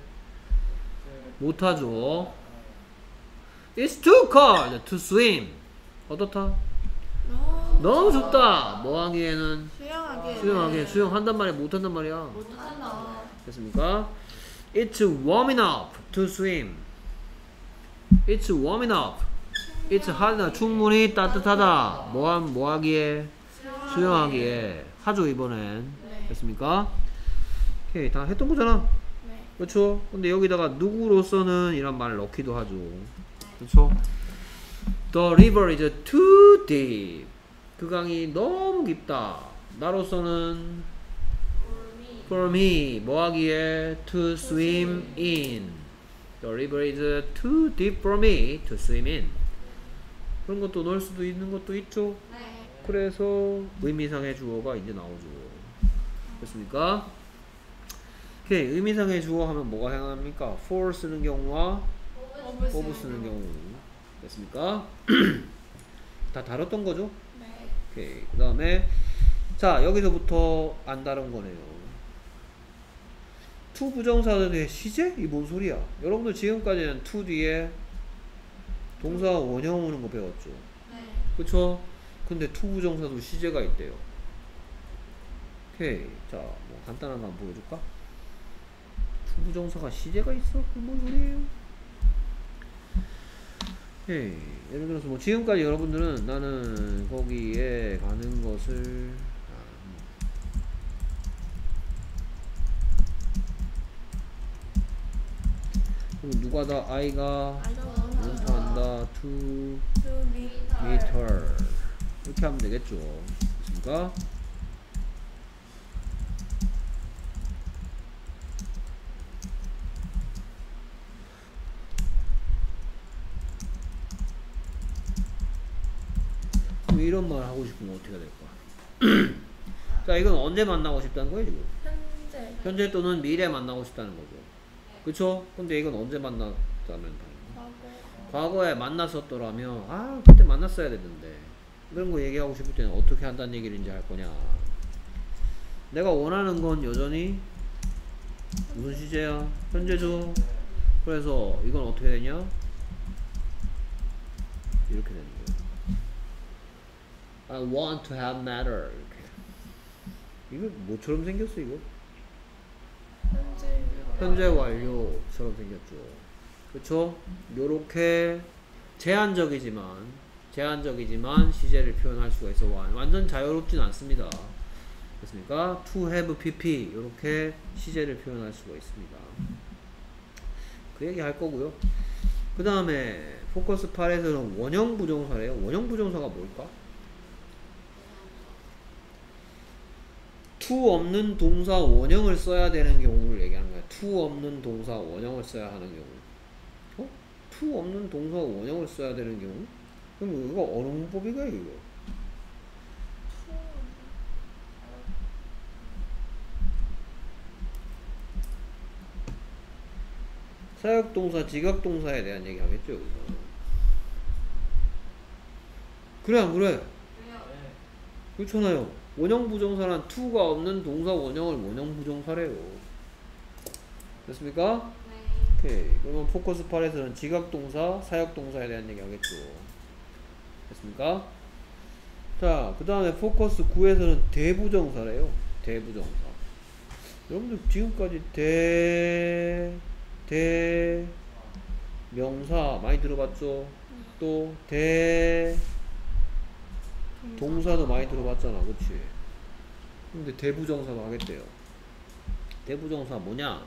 못하죠. It's too cold to swim. 어떻다? 너무 춥다. 뭐 하기에는? 수영하기. 수영하기에. 수영한단 말이야? 못한단 말이야? 못한다. 됐습니까? It's warm enough to swim. It's warm enough. It's hot enough. 충분히 따뜻하다. 뭐, 함- 뭐 하기에? 수영하기에. 하죠 이번엔. 네. 됐습니까? 오케이. 다 했던 거잖아. 네. 그렇죠? 근데 여기다가 누구로서는 이란 말을 넣기도 하죠. 그렇죠? The river is too deep. 그 강이 너무 깊다. 나로서는 울미. for me 뭐 하기에 to swim in. The river is too deep for me to swim in. 그런 것도 넣을 수도 있는 것도 있죠. 네. 그래서 의미상의 주어가 이제 나오죠. 됐습니까? 오케이. 의미상의 주어 하면 뭐가 생각납니까? for 쓰는 경우와 오브. of 쓰는 경우. 됐습니까? 다 다뤘던 거죠? 네. 오케이. 그 다음에 자 여기서부터 안 다룬 거네요. to 부정사들의 시제? 이 뭔 소리야? 여러분들 지금까지는 to 뒤에 동사 원형 오는 거 배웠죠? 네. 그쵸? 근데 to 부정사도 시제가 있대요. 오케이. 자, 뭐 간단한 거 한번 보여줄까? to 부정사가 시제가 있어? 그게 뭔 소리예요? 오케이. 예를 들어서 뭐 지금까지 여러분들은 나는 거기에 가는 것을 아, 그럼 누가 다 아이가 아이가 원한다 to to meet meet her 이렇게 하면 되겠죠. 됐습니까? 그럼 이런 말 하고 싶으면 어떻게 될까? 자, 이건 언제 만나고 싶다는 거예요, 지금? 현재 현재 또는 미래 만나고 싶다는 거죠. 그쵸? 근데 이건 언제 만났다면 과거 과거에 만났었더라면 아 그때 만났어야 됐는데 그런 거 얘기하고 싶을 때는 어떻게 한다는 얘기를 이제 할 거냐. 내가 원하는 건 여전히 무슨 시제야? 현재죠. 그래서 이건 어떻게 되냐? 이렇게 되는 거예요. I want to have matter 이렇게. 이거 뭐처럼 생겼어 이거? 현재 현재 완료처럼 생겼죠. 그쵸? 요렇게 제한적이지만 제한적이지만 시제를 표현할 수가 있어. 완전 자유롭진 않습니다. 됐습니까? to have pp 요렇게 시제를 표현할 수가 있습니다. 그 얘기 할 거고요. 그 다음에 포커스 팔에서는 원형 부정사래요. 원형 부정사가 뭘까? to 없는 동사 원형을 써야 되는 경우를 얘기하는 거야. to 없는 동사 원형을 써야 하는 경우. 어? to 없는 동사 원형을 써야 되는 경우? 그럼 이거 어느 문법이가 이거? 사역동사, 지각동사에 대한 얘기 하겠죠, 여기서. 그래, 안 그래? 그렇잖아요. 원형 부정사란 to가 없는 동사 원형을 원형 부정사래요. 됐습니까? 네. 오케이. 그러면 포커스 팔에서는 지각동사, 사역동사에 대한 얘기 하겠죠. 됐습니까? 자, 그 다음에 포커스 구에서는 대부정사래요. 대부정사. 여러분들 지금까지 대, 대, 명사 많이 들어봤죠? 또, 대, 동사도 많이 들어봤잖아. 그치? 근데 대부정사도 하겠대요. 대부정사 뭐냐?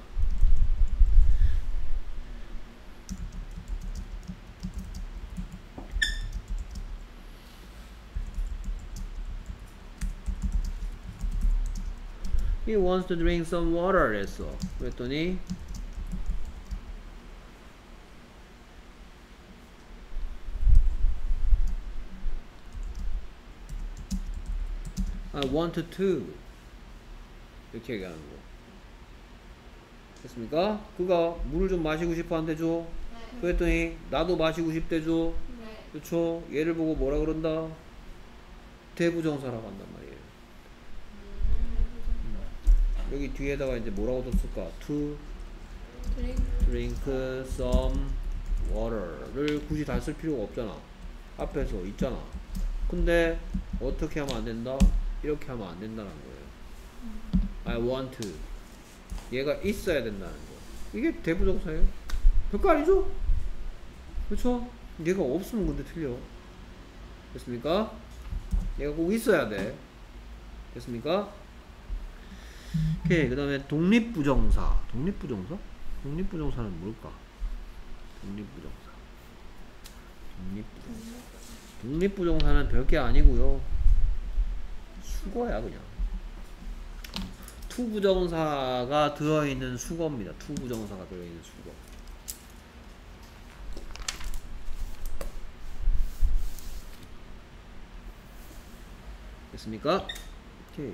He wants to drink some water 했어. 그랬더니 I want to 이렇게 얘기하는 거. 됐습니까? 그가 물을 좀 마시고 싶어 한대죠. 네. 그랬더니 나도 마시고 싶대죠. 네. 그쵸? 얘를 보고 뭐라 그런다? 대부정사라고 한단 말이에요. 여기 뒤에다가 이제 뭐라고 뒀을까? To 드링크. drink some water를 굳이 다 쓸 필요가 없잖아. 앞에서 있잖아. 근데 어떻게 하면 안 된다? 이렇게 하면 안 된다는 거예요. I want to. 얘가 있어야 된다는 거. 이게 대부정사예요. 별거 아니죠? 그쵸? 얘가 없으면 근데 틀려. 됐습니까? 얘가 꼭 있어야 돼. 됐습니까? 오케이. 그 다음에 독립부정사. 독립부정사? 독립부정사는 뭘까? 독립부정사. 독립부정사. 독립부정사는 별게 아니고요. 수거야 그냥. 투부정사가 들어있는 수거입니다. 투부정사가 들어있는 수거. 됐습니까? 오케이.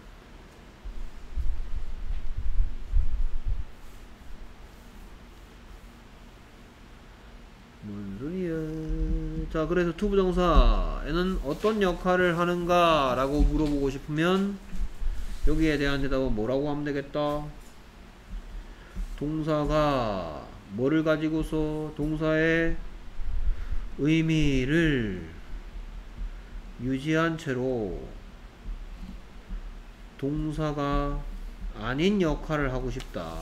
뭔 소리야. 자, 그래서 투부정사에는 어떤 역할을 하는가 라고 물어보고 싶으면 여기에 대한 대답은 뭐라고 하면 되겠다? 동사가 뭐를 가지고서 동사의 의미를 유지한 채로 동사가 아닌 역할을 하고 싶다.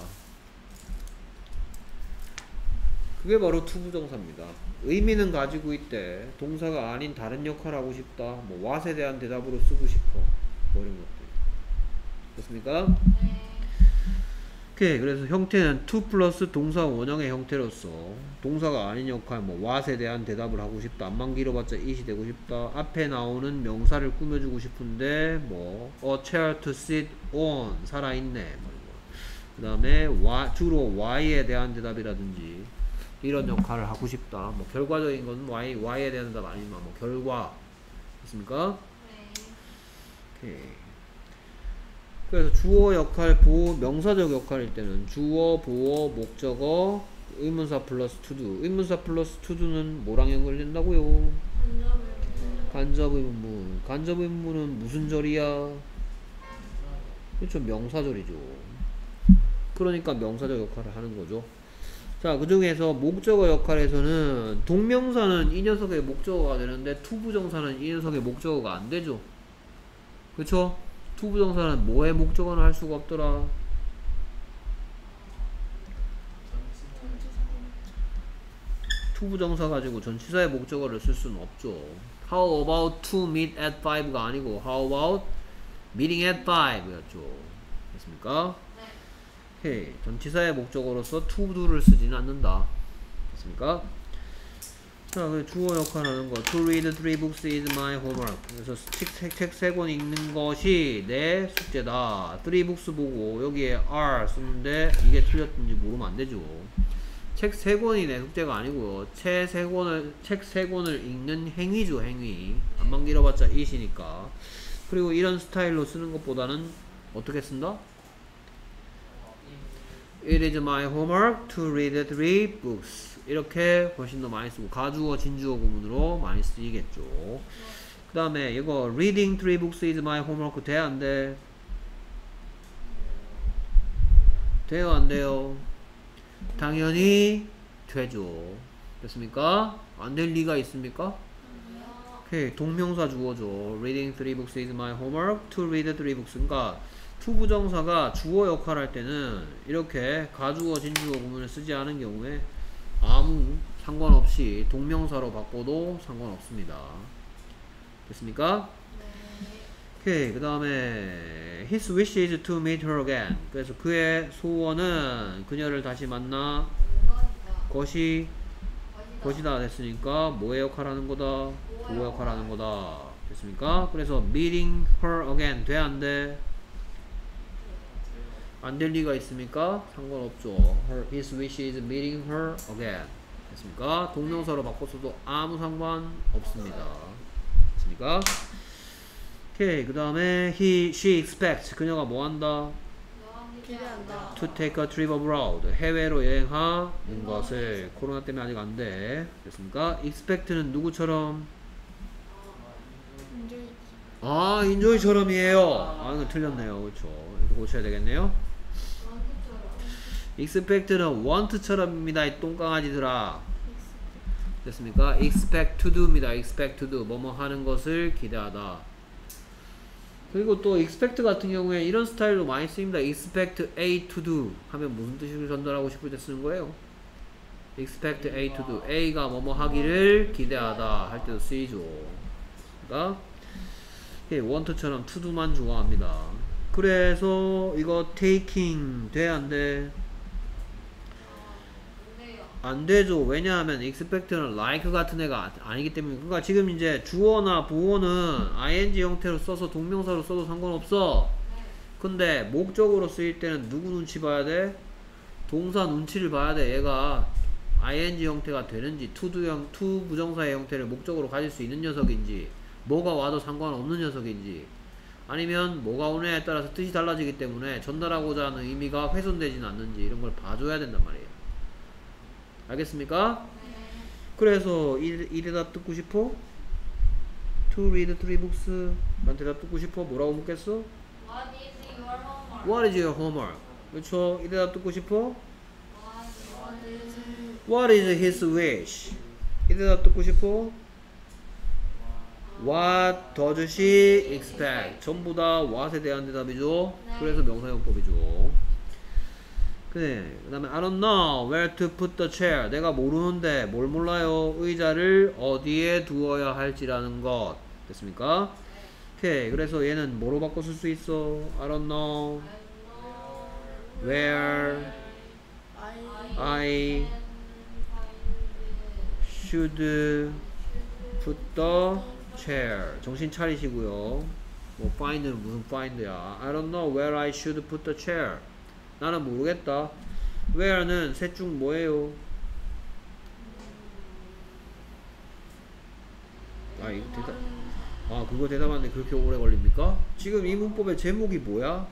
그게 바로 투부정사입니다. 의미는 가지고 있대. 동사가 아닌 다른 역할을 하고 싶다. 뭐 what에 대한 대답으로 쓰고 싶어. 뭐 이런 것들. 됐습니까? 네. 오케이. 그래서 형태는 to 플러스 동사 원형의 형태로서 동사가 아닌 역할, 뭐 what에 대한 대답을 하고 싶다. 안만 길어봤자 it이 되고 싶다. 앞에 나오는 명사를 꾸며주고 싶은데 뭐 a chair to sit on 살아있네. 그 다음에 주로 why에 대한 대답이라든지 이런 역할을 하고 싶다. 뭐 결과적인 건 y, y에 대한 대답 아니지만 뭐 결과. 됐습니까? 네. 오케이. 그래서 주어 역할, 보어, 명사적 역할일 때는 주어, 보어, 목적어, 의문사 플러스 투두. 의문사 플러스 투두는 뭐랑 연결된다고요? 간접 의문문. 간접 의문문은 무슨 절이야? 그렇죠. 명사절이죠. 그러니까 명사적 역할을 하는 거죠. 자, 그 중에서 목적어 역할에서는 동명사는 이 녀석의 목적어가 되는데 투부정사는 이 녀석의 목적어가 안 되죠. 그쵸? 투부정사는 뭐의 목적어는 할 수가 없더라. 투부정사 가지고 전치사의 목적어를 쓸 수는 없죠. How about to meet at five가 아니고 How about meeting at five 였죠. 됐습니까? 오케이. 전치사의 목적어로서 to do를 쓰지는 않는다. 됐습니까? 자, 그 주어 역할 하는 거. To read three books is my homework. 그래서 책 세 권 읽는 것이 내 숙제다. three books 보고 여기에 are 쓰는데 이게 틀렸든지 모르면 안 되죠. 책 세 권이 내 숙제가 아니고요. 책 세 권을, 책 세 권을 읽는 행위죠, 행위. 안만 길어봤자 it이니까. 그리고 이런 스타일로 쓰는 것보다는 어떻게 쓴다? It is my homework to read three books. 이렇게 훨씬 더 많이 쓰고 가주어, 진주어 구문으로 많이 쓰이겠죠. 그 다음에 이거 reading three books is my homework 돼? 안 돼? 돼요? 안 돼요? 당연히 되죠. 됐습니까? 안 될 리가 있습니까? 오케이, 동명사 주어죠. Reading three books is my homework. To read three books. 그러니까 to 부정사가 주어 역할을 할 때는 이렇게 가주어, 진주어 구문을 쓰지 않은 경우에 아무 상관없이 동명사로 바꿔도 상관없습니다. 됐습니까? 오케이, 그 다음에 His wish is to meet her again. 그래서 그의 소원은 그녀를 다시 만나 것이 것이다 됐으니까 뭐의 역할 하는 거다? 보호 역할 하는 거다. 됐습니까? 그래서 meeting her again 돼 안 돼? 안 될 리가 있습니까? 상관없죠. Her, his wish is meeting her again. 됐습니까? 동명사로 바꿨어도 아무 상관 없습니다. 됐습니까? 오케이, 그 다음에 he, she expects 그녀가 뭐 한다? 기대한다. To take a trip abroad 해외로 여행하는 것을 코로나 때문에 아직 안 돼. 됐습니까? expect는 누구처럼? 이제 아, enjoy처럼이에요. 아, 이거 틀렸네요. 그렇죠. 이거 고쳐야 되겠네요. expect는 want처럼입니다. 이 똥강아지들아. 됐습니까? expect to do입니다. expect to do 뭐뭐 하는 것을 기대하다. 그리고 또 expect 같은 경우에 이런 스타일로 많이 쓰입니다. expect A to do 하면 무슨 뜻을 전달하고 싶을 때 쓰는 거예요? expect A to do A가 뭐뭐 하기를 기대하다 할 때도 쓰이죠. 그러니까 want처럼 to do만 좋아합니다. 그래서 이거 taking 돼 안 돼? 안 되죠. 왜냐하면 expect는 like 같은 애가 아니기 때문에. 그러니까 지금 이제 주어나 보어는 ing 형태로 써서 동명사로 써도 상관없어. 근데 목적으로 쓰일 때는 누구 눈치 봐야 돼? 동사 눈치를 봐야 돼. 얘가 ing 형태가 되는지 to do 형, to 부정사의 형태를 목적으로 가질 수 있는 녀석인지 뭐가 와도 상관없는 녀석인지 아니면 뭐가 오느냐에 따라서 뜻이 달라지기 때문에 전달하고자 하는 의미가 훼손되지는 않는지 이런 걸 봐줘야 된단 말이에요. 알겠습니까? 네. 그래서 이, 이 대답 듣고 싶어? To read three books 난 대답 듣고 싶어? 뭐라고 묻겠어? What is your homework? What is your homework? 그렇죠? 이 대답 듣고 싶어? What is What is his wish? 이 대답 듣고 싶어? What does she expect? 전부 다 what에 대한 대답이죠. 그래서 명사용법이죠. 그래. 그 다음에 I don't know where to put the chair. 내가 모르는데 뭘 몰라요? 의자를 어디에 두어야 할지라는 것. 됐습니까? 오케이. 그래서 얘는 뭐로 바꿔 쓸 수 있어? I don't know where I I should put the chair. 정신 차리시고요. 뭐 find는 무슨 find야? I don't know where I should put the chair. 나는 모르겠다. where는 셋 중 뭐예요? 아 이거 대답 아 그거 대답하는데 그렇게 오래 걸립니까? 지금 이 문법의 제목이 뭐야?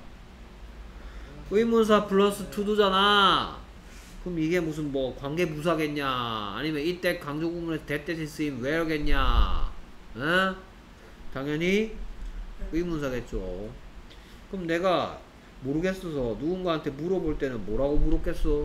의문사 플러스 to도잖아. 그럼 이게 무슨 뭐 관계부사겠냐? 아니면 이때 강조구문에서 대때시 쓰임 where겠냐? 어? 당연히 의문사겠죠. 그럼 내가 모르겠어서 누군가한테 물어볼 때는 뭐라고 물었겠어?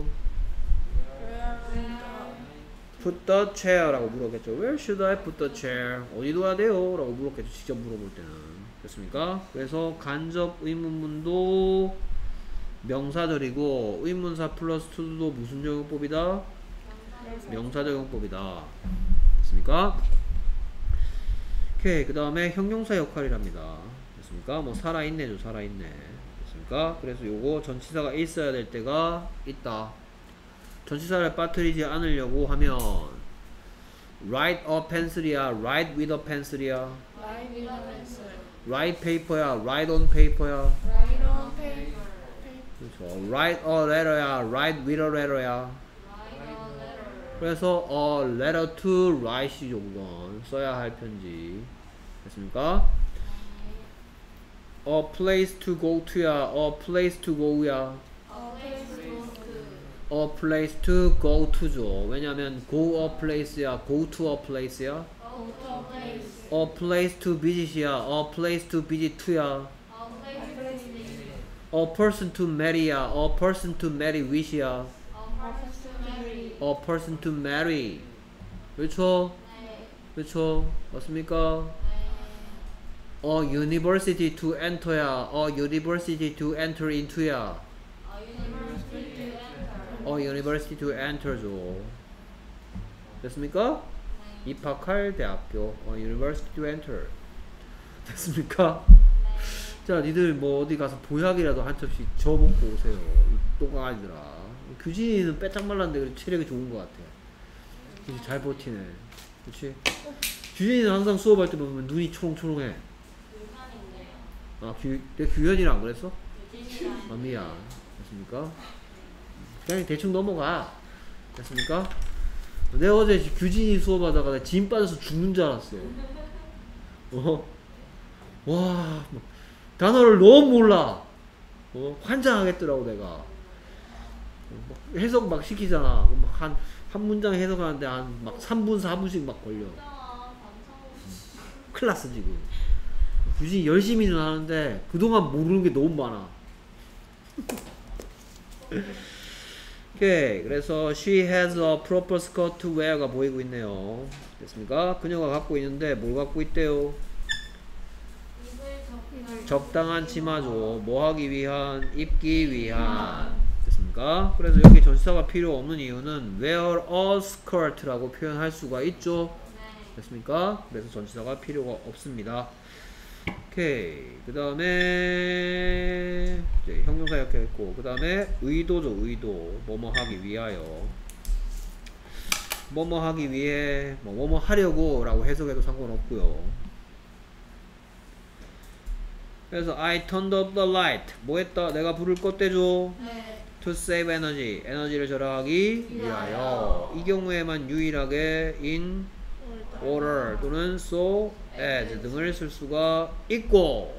Put the chair 라고 물었겠죠. Where should I put the chair? 어디 둬야 돼요? 라고 물었겠죠. 직접 물어볼 때는. 됐습니까? 그래서 간접 의문문도 명사절이고 의문사 플러스 to도 무슨 적용법이다? 명사 적용법이다. 됐습니까? 오케이. 그 다음에 형용사 역할이랍니다. 됐습니까? 뭐 살아있네죠. 살아있네. 됐습니까? 그래서 요거 전치사가 있어야 될 때가 있다. 전치사를 빠뜨리지 않으려고 하면 write a pencil이야, write with a pencil이야, Write on pencil. write paper야, write on paper야. Write on paper. 그렇죠. write a letter야, write with a letter야. write a letter? 그래서 a letter to write이죠. 그건 써야 할 편지. 됐습니까? a place to go to야, a place to go야. A place to go to. a place to go to죠. 왜냐면 go a place야, go to a place야. Go to a place. a place to visit이야, a place to visit to야. A place to visit. a person to marry야, a person to marry wish이야. A person to a person to marry. 그렇죠? 그렇죠? 맞습니까? A university to enter야. A university to enter into야. A university to enter죠. 됐습니까? 입학할 대학교. A university to enter. 됐습니까? 자, 니들 뭐 어디 가서 보약이라도 한 첩씩 저 먹고 오세요. 이 똥강아지들아. 규진이는 빼짝 말랐는데 체력이 좋은 것 같아. 규진 잘 버티네. 그치? 규진이는 항상 수업할 때 보면 눈이 초롱초롱해. 아, 규, 내 규현이랑 안 그랬어? 아, 미안. 됐습니까? 그냥 대충 넘어가. 됐습니까? 내가 어제 규진이 수업하다가 내가 진 빠져서 죽는 줄 알았어. 어? 와, 뭐, 단어를 너무 몰라. 어? 환장하겠더라고, 내가. 어, 막 해석 막 시키잖아. 막 한, 한 문장 해석하는데 한 막 삼 분, 사 분씩 막 걸려. 큰일 났어, 지금. 규진이 열심히는 하는데 그동안 모르는 게 너무 많아. 오케이. 그래서 she has a proper skirt to wear가 보이고 있네요. 됐습니까? 그녀가 갖고 있는데 뭘 갖고 있대요? 적당한 치마죠. 뭐 하기 위한? 입기 위한. 됐습니까? 그래서 여기 전치사가 필요 없는 이유는 wear a skirt라고 표현할 수가 있죠. 됐습니까? 그래서 전치사가 필요가 없습니다. 오케이. 그 다음에 이제 형용사 이렇게 했고, 그 다음에 의도죠. 의도. 뭐뭐 하기 위하여. 뭐뭐 하기 위해, 뭐 뭐뭐 하려고 라고 해석해도 상관없고요. 그래서 I turned up the light. 뭐 했다? 내가 불을 껐대죠. 네. To save energy. 에너지를 절약하기 위하여. 이 경우에만 유일하게 in order 또는 so as 등을 쓸 수가 있고,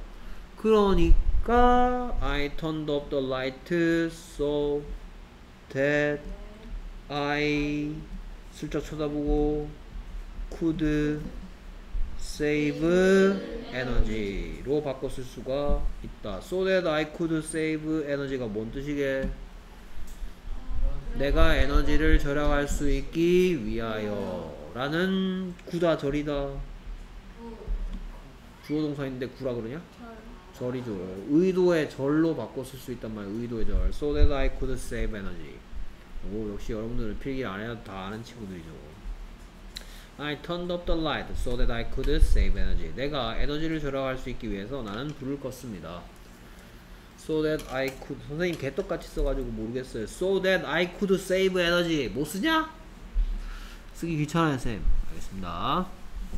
그러니까 I turned up the light so that I 슬쩍 쳐다보고 could save energy로 바꿔 쓸 수가 있다. So that I could save energy가 뭔 뜻이게? 내가 에너지를 절약할 수 있기 위하여 라는 구다 절이다. 주어 동사인데 구라 그러냐? 절이죠. 의도의 절로 바꿔 쓸 수 있단 말이야. 의도의 절. So that I could save energy. 오, 역시 여러분들은 필기 안 해도 다 아는 친구들이죠. I turned up the light so that I could save energy. 내가 에너지를 절약할 수 있기 위해서 나는 불을 껐습니다. So that I could. 선생님 개떡같이 써가지고 모르겠어요. So that I could save energy. 못 쓰냐? 쓰기 귀찮아요, 쌤. 알겠습니다.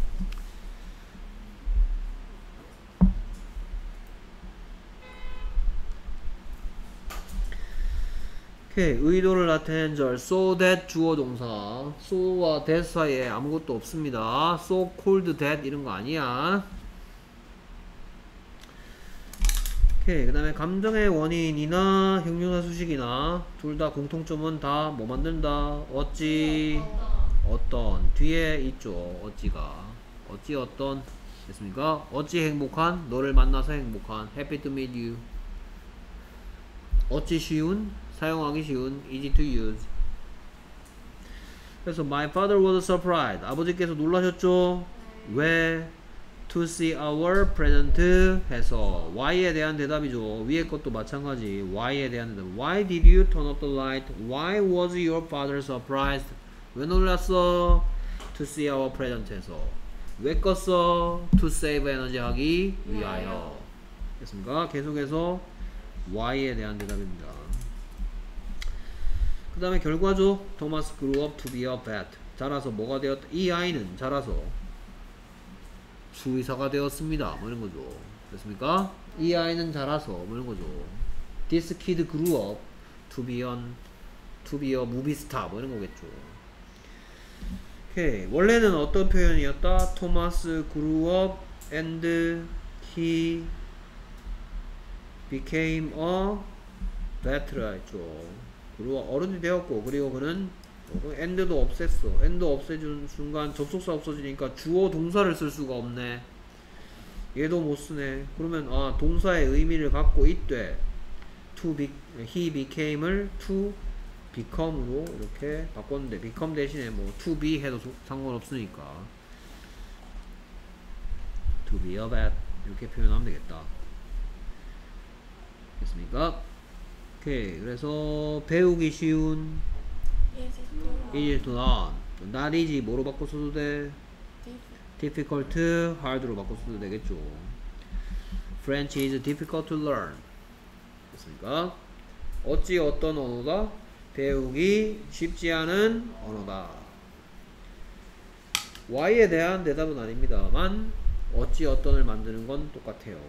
오케이. 의도를 나타낸 절 so that 주어 동사. so와 that 사이에 아무것도 없습니다. so called that 이런 거 아니야. 오케이. 그 다음에 감정의 원인이나 형용사 수식이나 둘 다 공통점은 다 뭐 만든다? 어찌 어떤 뒤에 있죠. 어찌가 어찌 어떤. 됐습니까? 어찌 행복한? 너를 만나서 행복한. Happy to meet you. 어찌 쉬운? 사용하기 쉬운. Easy to use. 그래서 my father was surprised. 아버지께서 놀라셨죠? 왜? To see our present 해서 why에 대한 대답이죠. 위에 것도 마찬가지. why에 대한 대답. Why did you turn off the light? Why was your father surprised? 왜 놀랐어? To see our present 해서 왜 껐어? To save energy 하기 위하여. 됐습니까? 계속해서 why에 대한 대답입니다. 그 다음에 결과죠. Thomas grew up to be a vet. 자라서 뭐가 되었다? 이 아이는 자라서 수의사가 되었습니다. 뭐 이런 거죠. 됐습니까? 이 아이는 자라서 뭐 이런 거죠. This kid grew up to be an to be a movie star. 뭐 이런 거겠죠. 오케이. 원래는 어떤 표현이었다? Thomas grew up and he became a vet라 했죠. 그리고 어른이 되었고, 그리고 그는 and도 없앴어. and 없애준 순간 접속사 없어지니까 주어 동사를 쓸 수가 없네. 얘도 못 쓰네. 그러면 아 동사의 의미를 갖고 있대. to be, he became을 to become으로 이렇게 바꿨는데 become 대신에 뭐 to be 해도 상관없으니까 to be a bat 이렇게 표현하면 되겠다. 됐습니까? 오케이. 그래서 배우기 쉬운 Easy to easy to learn not easy 뭐로 바꿔 써도 돼? difficult hard로 바꿔 써도 되겠죠. French is difficult to learn 됐습니까? 어찌 어떤 언어다? 배우기 쉽지 않은 언어다. Y에 대한 대답은 아닙니다만 어찌 어떤을 만드는 건 똑같아요.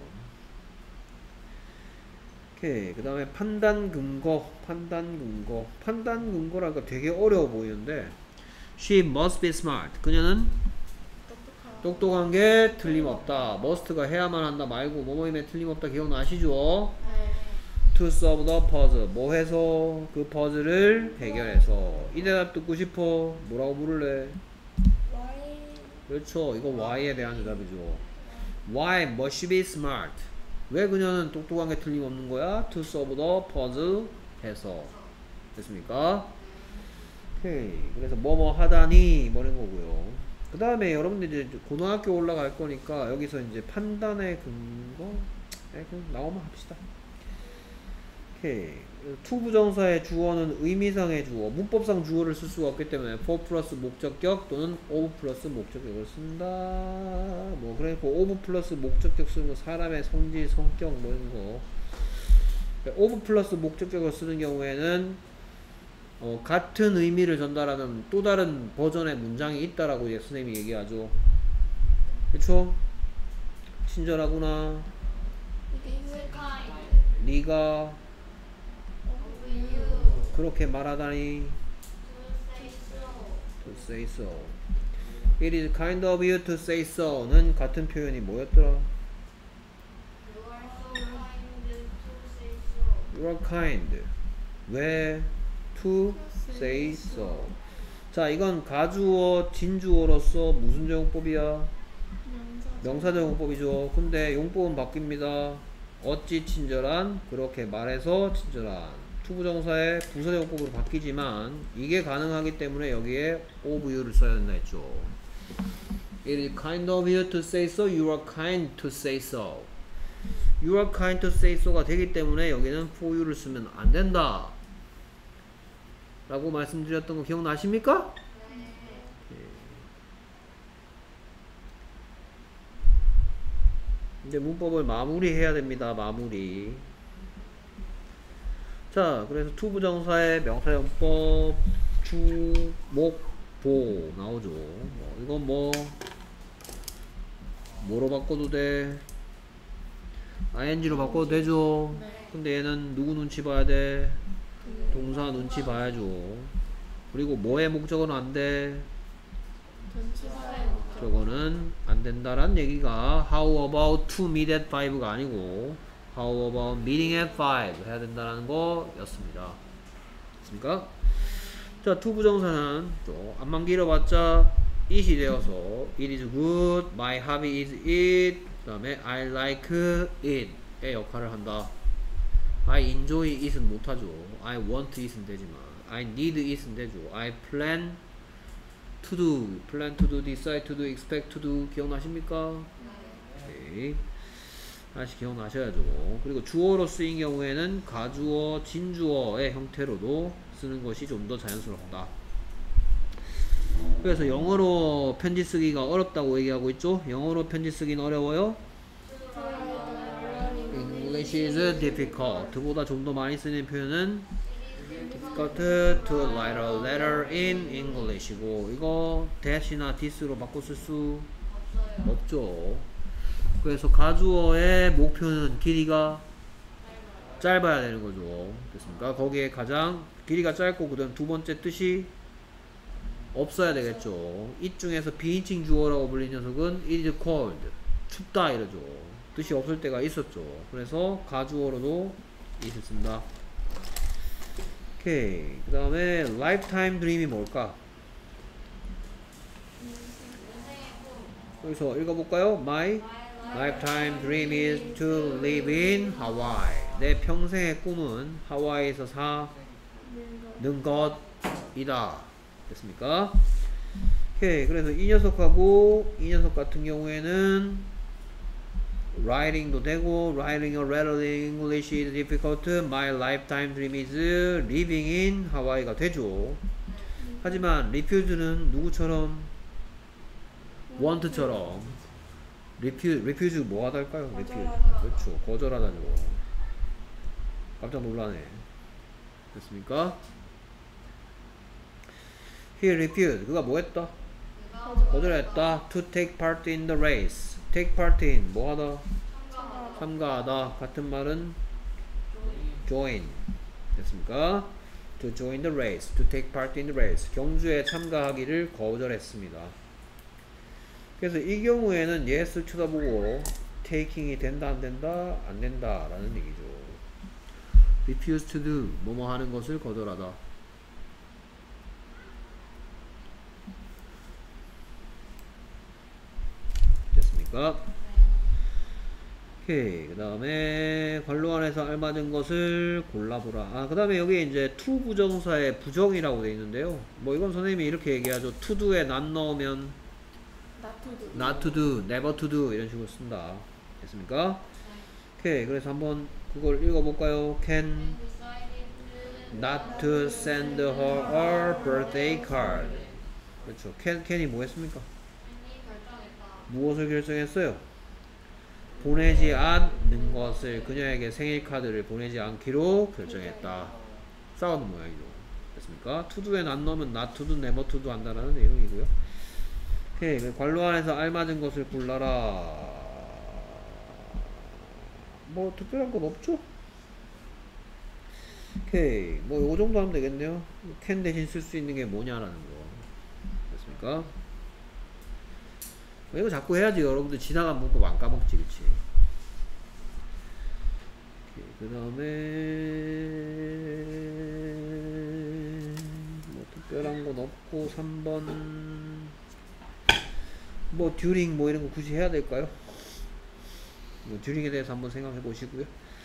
오케이. 그 다음에 판단 근거 판단 근거 판단 근거라니까 되게 어려워 보이는데 She must be smart 그녀는 똑똑한 똑똑한 게 틀림없다. must가 해야만 한다 말고 뭐뭐임에 틀림없다 기억나시죠? 네. to solve the puzzle 뭐 해서 그 퍼즐을 해결해서 이 대답 듣고 싶어. 뭐라고 물을래? Why 그렇죠. 이거 why에 대한 대답이죠. Why must she be smart? 왜 그녀는 똑똑한 게 틀림없는 거야? to solve the puzzle 해서 됐습니까? 오케이. 그래서 뭐뭐 하다니 뭐 이런 거고요. 그 다음에 여러분들 이제 고등학교 올라갈 거니까 여기서 이제 판단의 근거 네, 그냥 나오면 합시다. 오케이. to 부정사의 주어는 의미상의 주어, 문법상 주어를 쓸 수가 없기 때문에 for 플러스 목적격 또는 of 플러스 목적격을 쓴다. 뭐 그러니까 of 플러스 목적격 쓰는 거 사람의 성질, 성격 뭐 이런 거. of 플러스 목적격을 쓰는 경우에는 어, 같은 의미를 전달하는 또 다른 버전의 문장이 있다라고 이제 선생님이 얘기하죠. 그쵸? 친절하구나. This kind 네가 of you 그렇게 말하다니. to say so. to say so. It is kind of you to say so는 같은 표현이 뭐였더라? You are so kind to say so. You are kind. 왜? to say so. 자, 이건 가주어, 진주어로서 무슨 적용법이야? 명사 명사 적용법이죠. 근데 용법은 바뀝니다. 어찌 친절한, 그렇게 말해서 친절한. 투부정사의 부사 적용법으로 바뀌지만 이게 가능하기 때문에 여기에 of you를 써야 된다 했죠. It is kind of you to say so. You are kind to say so. You are kind to say so가 되기 때문에 여기는 for you를 쓰면 안 된다 라고 말씀드렸던 거 기억나십니까? 이제 문법을 마무리해야 됩니다. 마무리. 자, 그래서 투부정사의 명사용법 주, 목, 보 나오죠. 뭐, 이건 뭐 뭐로 바꿔도 돼? 아이엔지로 바꿔도 되죠. 네. 근데 얘는 누구 눈치 봐야 돼? 동사 눈치 봐야죠. 그리고 뭐의 목적어는 안 돼? 전치사의 목적 저거는 안 된다란 얘기가 how about to meet at five가 아니고 how about meeting at five 해야 된다는 거였습니다. 됐습니까? 자, to 부정사는 또 안만 길어봤자 it이 되어서 it is good, my hobby is it, 그 다음에 I like it의 역할을 한다. I enjoy it은 못하죠. I want it은 되지만 I need it은 되죠. I plan to do, plan to do, decide to do, expect to do 기억나십니까? 오케이. 다시 기억나셔야죠. 그리고 주어로 쓰인 경우에는 가주어, 진주어의 형태로도 쓰는 것이 좀 더 자연스럽다. 그래서 영어로 편지 쓰기가 어렵다고 얘기하고 있죠. 영어로 편지 쓰기는 어려워요. English is difficult. 보다 좀 더 많이 쓰는 표현은 difficult to write a letter in English이고, 이거 that이나 this로 바꿔 쓸 수 없죠. 그래서 가주어의 목표는 길이가 짧아야 되는 거죠. 됐습니까? 거기에 가장 길이가 짧고 그다음 두 번째 뜻이 없어야 되겠죠. 이 중에서 비인칭 주어라고 불린 녀석은 it is cold, 춥다 이러죠. 뜻이 없을 때가 있었죠. 그래서 가주어로도 있었습니다. 오케이. 그 다음에 lifetime dream이 뭘까? 여기서 읽어볼까요? My lifetime dream is to live in Hawaii. 내 평생의 꿈은 하와이에서 사, 는 거. 는 것이다. 됐습니까? 오케이. 그래서 이 녀석하고 이 녀석 같은 경우에는 writing도 되고 writing or learning English is difficult. My lifetime dream is living in Hawaii가 되죠. 하지만 refuse는 누구처럼? want처럼 refuse, refuse 뭐 하달까요? refuse. 거절하다. 그렇죠. 거절하다죠. 깜짝 놀라네. 됐습니까? He refused. 그가 뭐 했다? 거절했다. To take part in the race. take part in. 뭐 하다? 참가하다. 참가하다. 같은 말은 join. 됐습니까? To join the race. To take part in the race. 경주에 참가하기를 거절했습니다. 그래서 이 경우에는 yes를 쳐다보고 taking이 된다 안 된다? 안 된다 라는 얘기죠. refuse to do. 뭐뭐 하는 것을 거절하다. 됐습니까? 오케이. 그 다음에 관로 안에서 알맞은 것을 골라보라. 아, 그 다음에 여기 이제 to 부정사의 부정이라고 되어 있는데요. 뭐 이건 선생님이 이렇게 얘기하죠. to do에 not 넣으면 not to do. not to do, never to do 이런 식으로 쓴다. 됐습니까? 오케이. 그래서 한번 그걸 읽어볼까요? Can not to send her a birthday card. 그렇죠. Can, can이 뭐 했습니까? 무엇을 결정했어요? 보내지 않는 것을, 그녀에게 생일 카드를 보내지 않기로 결정했다. 싸우는 모양이죠. 됐습니까? to do에 not 넣으면 not to do, never to do 한다는 내용이고요. 오케이. 관로 안에서 알맞은 것을 골라라. 뭐 특별한 건 없죠? 오케이. 뭐 요 정도 하면 되겠네요. can 대신 쓸 수 있는 게 뭐냐라는 거. 됐습니까? 뭐 이거 자꾸 해야지 여러분들 지나간 문법 안 까먹지. 그치? 그 다음에 뭐 특별한 건 없고 삼 번 뭐 듀링 뭐 이런 거 굳이 해야 될까요? 뭐 듀링에 대해서 한번 생각해 보시고요.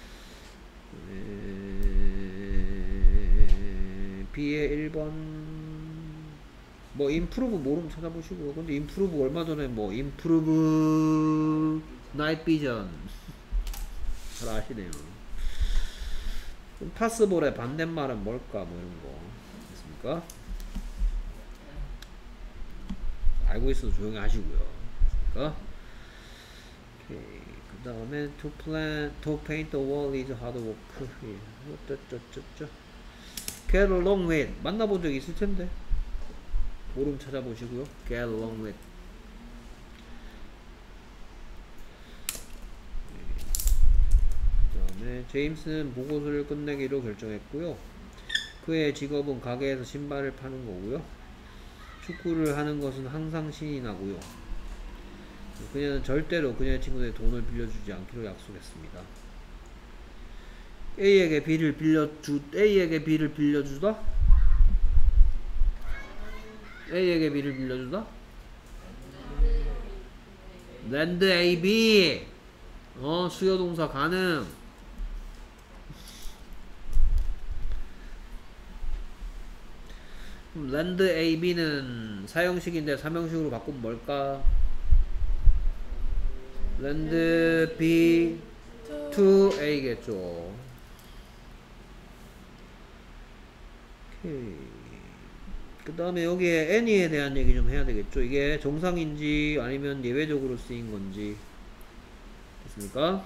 B의 일 번 뭐 improve 모르면 찾아보시고요. 근데 improve 얼마 전에 뭐 improve night vision 잘 아시네요. possible의 반대말은 뭘까 뭐 이런 거 됐습니까? 알고 있어도 조용히 하시고요. 됐습니까? 오케이. 그 다음에 to plan, to paint the wall is hard work. 어쩌쩌쩌쩌. get along with 만나본 적 있을 텐데 모름 찾아보시고요. get along with. 그 다음에 제임스는 보고서를 끝내기로 결정했고요. 그의 직업은 가게에서 신발을 파는 거고요. 축구를 하는 것은 항상 신이 나고요. 그녀는 절대로 그녀의 친구들의 돈을 빌려주지 않기로 약속했습니다. A에게 B를 빌려주, A에게 B를 빌려주다? A에게 B를 빌려주다? lend A, B. 어, 수요동사 가능. lend A, B는 사형식인데 삼형식으로 바꾸면 뭘까? lend B to A겠죠. 오케이. 그 다음에 여기에 any에 대한 얘기 좀 해야 되겠죠. 이게 정상인지 아니면 예외적으로 쓰인 건지. 됐습니까?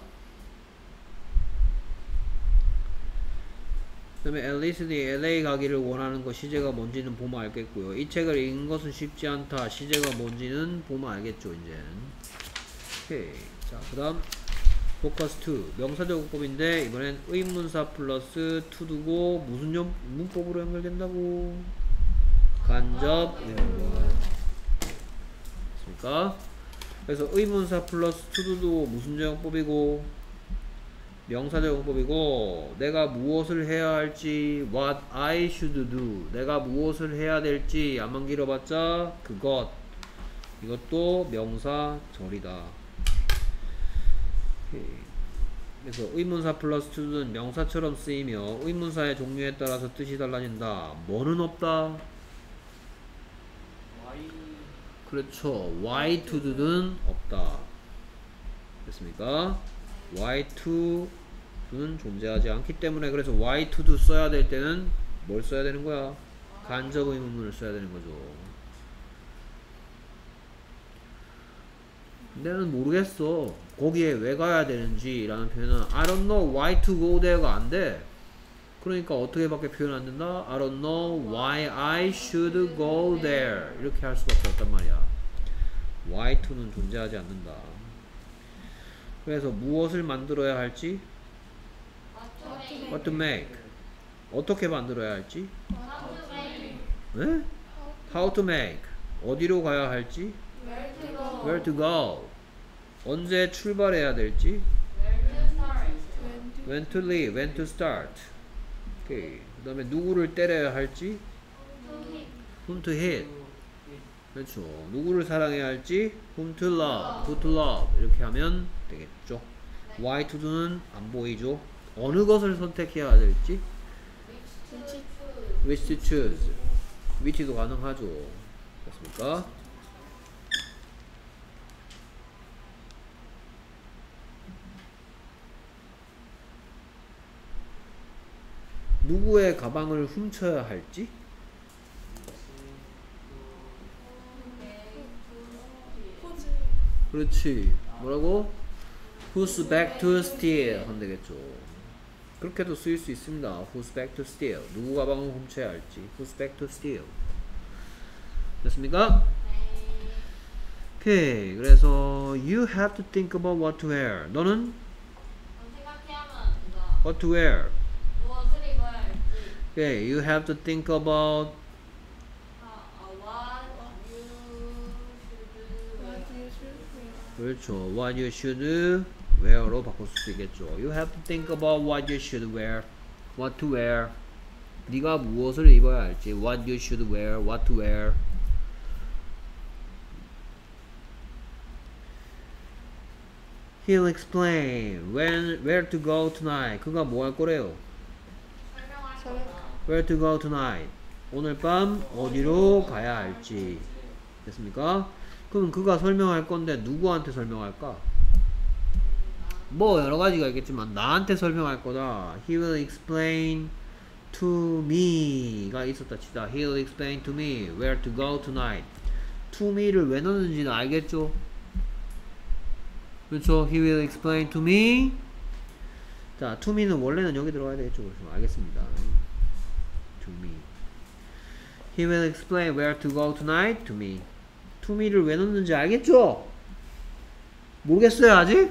그 다음에 앨리슨이 엘에이 가기를 원하는 거 시제가 뭔지는 보면 알겠고요. 이 책을 읽는 것은 쉽지 않다. 시제가 뭔지는 보면 알겠죠. 이제. 오케이. 자, 그 다음 포커스 이 명사적 문법인데 이번엔 의문사 플러스 to 두고 무슨 용, 문법으로 연결된다고? 간접 의문문. 됐습니까? 그래서 의문사 플러스 to 두고 무슨 용법이고 명사적 용법이고 내가 무엇을 해야 할지 what I should do 내가 무엇을 해야 될지 안만 길어봤자 그것 이것도 명사절이다. 오케이. 그래서 의문사 플러스 to는 명사처럼 쓰이며 의문사의 종류에 따라서 뜻이 달라진다. 뭐는 없다? Y 그렇죠. why to는 없다. 됐습니까? why to는 존재하지 않기 때문에 그래서 why to 써야 될 때는 뭘 써야 되는 거야? 간접 의문문을 써야 되는 거죠. 내는 모르겠어. 거기에 왜 가야 되는지 라는 표현은 I don't know why to go there가 안 돼. 그러니까 어떻게 밖에 표현 안 된다? I don't know why I should go there. 이렇게 할 수밖에 없단 말이야. why to는 존재하지 않는다. 그래서 무엇을 만들어야 할지 what to make. 어떻게 만들어야 할지 네? how to make. 어디로 가야 할지 Where to go? where to go. 언제 출발해야 될지 Where to start? when to leave, when to start. 오케이. 그 다음에 누구를 때려야 할지 To hit. whom to hit. 그렇죠. 누구를 사랑해야 할지 whom to love, who to love. 이렇게 하면 되겠죠. why to는 안 보이죠. 어느 것을 선택해야 될지 Which to choose? which to choose. which도 가능하죠. 됐습니까? 누구의 가방을 훔쳐야 할지 포즈. 그렇지. 뭐라고? whose bag to steal 하면 되겠죠. 그렇게도 쓰일 수 있습니다. whose bag to steal. 누구 가방을 훔쳐야 할지 whose bag to steal. 됐습니까? 오케이. 그래서 you have to think about what to wear. 너는 생각해야만 한다. what to wear. 무엇을 입어야 할지. 오케이. you have to think about 아, what you should wear. What you should wear. 그렇죠. what you should wear로 바꿀 수 있겠죠. you have to think about what you should wear. what to wear. 네가 무엇을 입어야 할지 what you should wear, what to wear. He'll explain when, where to go tonight. 그가 뭐 할 거래요? 설명할 설명. 거다. Where to go tonight. 오늘 밤 어디로 가야 할지. 됐습니까? 그럼 그가 설명할 건데 누구한테 설명할까? 뭐 여러 가지가 있겠지만 나한테 설명할 거다. He will explain to me가 있었다 치다. He'll explain to me where to go tonight. to me를 왜 넣는지는 알겠죠? 그렇죠? He will explain to me. 자, to me는 원래는 여기 들어가야 되겠죠? 그래서 알겠습니다. to me. He will explain where to go tonight to me. to me를 왜 넣는지 알겠죠? 모르겠어요, 아직?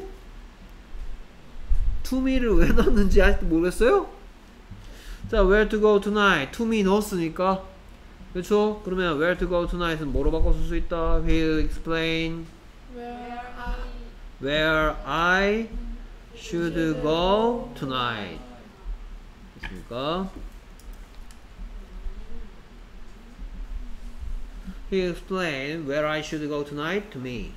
to me를 왜 넣는지 아직도 모르겠어요? 자, where to go tonight. to me 넣었으니까. 그렇죠? 그러면 where to go tonight은 뭐로 바꿔 쓸 수 있다? He'll explain Where I where I should go tonight. 됐습니까? He explained where I should go tonight to me.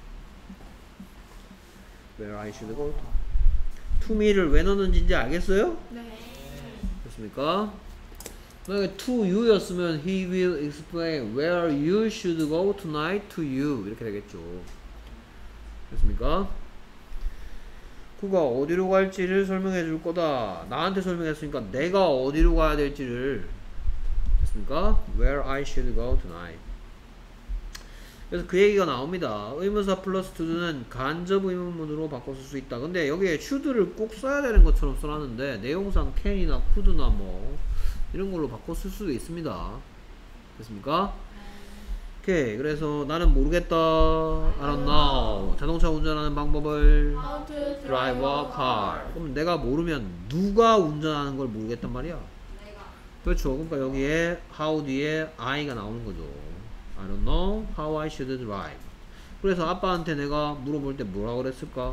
Where I should go to. to me를 왜 넣는지 이제 알겠어요? 네. 됐습니까? 만약에 to you였으면 he will explain where you should go tonight to you. 이렇게 되겠죠. 됐습니까? 그가 어디로 갈지를 설명해 줄 거다. 나한테 설명했으니까 내가 어디로 가야 될지를. 됐습니까? Where I should go tonight. 그래서 그 얘기가 나옵니다. 의문사 플러스 to는 간접 의문문으로 바꿔 쓸 수 있다. 근데 여기에 should를 꼭 써야 되는 것처럼 써놨는데 내용상 can이나 could나 뭐 이런 걸로 바꿔 쓸 수도 있습니다. 됐습니까? 오케이. 그래서 나는 모르겠다. I don't know. 자동차 운전하는 방법을 How to drive a car. 그럼 내가 모르면 누가 운전하는 걸 모르겠단 말이야. 내가. 그렇죠. 그러니까 여기에 how 뒤에 I가 나오는 거죠. I don't know how I should drive. 그래서 아빠한테 내가 물어볼 때 뭐라 그랬을까?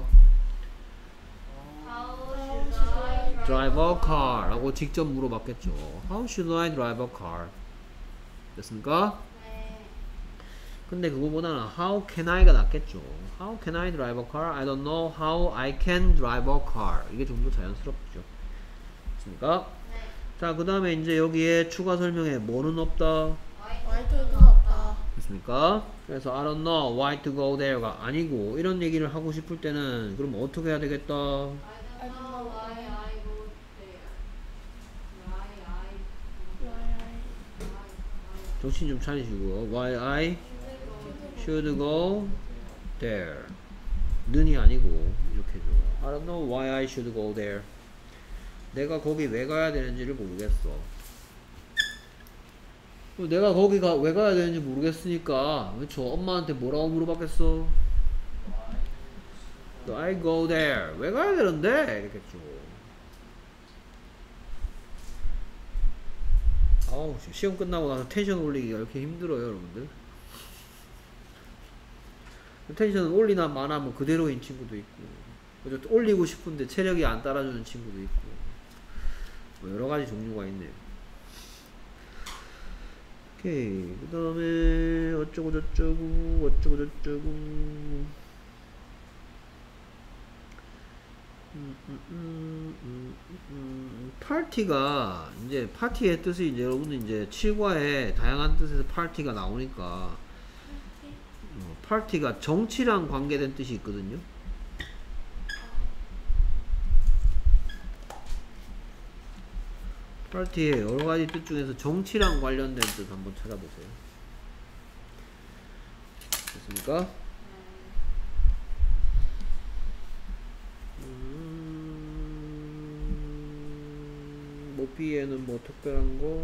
How should I drive a car 라고 직접 물어봤겠죠. How should I drive a car? 됐습니까? 네. 근데 그거보다는 how can I가 낫겠죠. How can I drive a car? I don't know how I can drive a car. 이게 좀 더 자연스럽죠. 됐습니까? 네. 자, 그 다음에 이제 여기에 추가 설명에 뭐는 없다. 와이트가 없다. 됐습니까? 그래서 I don't know why to go there가 아니고 이런 얘기를 하고 싶을 때는 그럼 어떻게 해야 되겠다? I don't know why I go there. Why I Why I 정신 좀 차리시고요. Why I should go there. 는이 아니고 이렇게 줘. I don't know why I should go there. 내가 거기 왜 가야 되는지를 모르겠어. 내가 거기가 왜 가야 되는지 모르겠으니까 그렇죠. 엄마한테 뭐라고 물어봤겠어? I go there. 왜 가야 되는데? 이렇겠죠. 아우, 시험 끝나고 나서 텐션 올리기가 이렇게 힘들어요, 여러분들. 텐션은 올리나 마나 뭐 그대로인 친구도 있고, 그죠? 올리고 싶은데 체력이 안 따라주는 친구도 있고, 뭐 여러 가지 종류가 있네요. 오케이. 그 다음에, 어쩌고 저쩌고, 어쩌고 저쩌고. 음, 음, 음, 음, 음, 파티가, 이제, 파티의 뜻이 이제 여러분들 이제 칠과에 다양한 뜻에서 파티가 나오니까, 어, 파티가 정치랑 관계된 뜻이 있거든요. 파티의 여러 가지 뜻 중에서 정치랑 관련된 뜻 한번 찾아보세요. 됐습니까? 음, 뭐 B에는 뭐 특별한 거.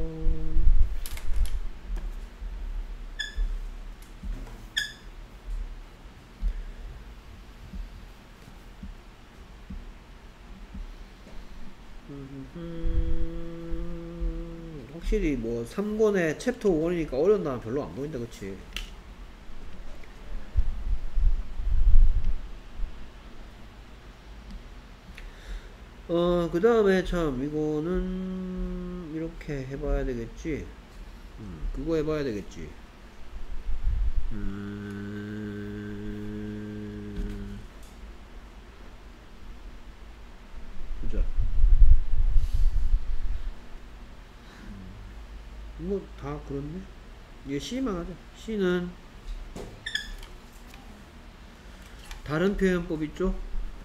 음, 확실히 뭐 삼 권의 챕터 일이니까 어려운 단어 별로 안 보인다, 그치? 어, 그 다음에 참 이거는 이렇게 해봐야 되겠지. 음, 그거 해봐야 되겠지. 음, 보자. 뭐 다 그렇네. 얘 C만 하자. C는 다른 표현법 있죠?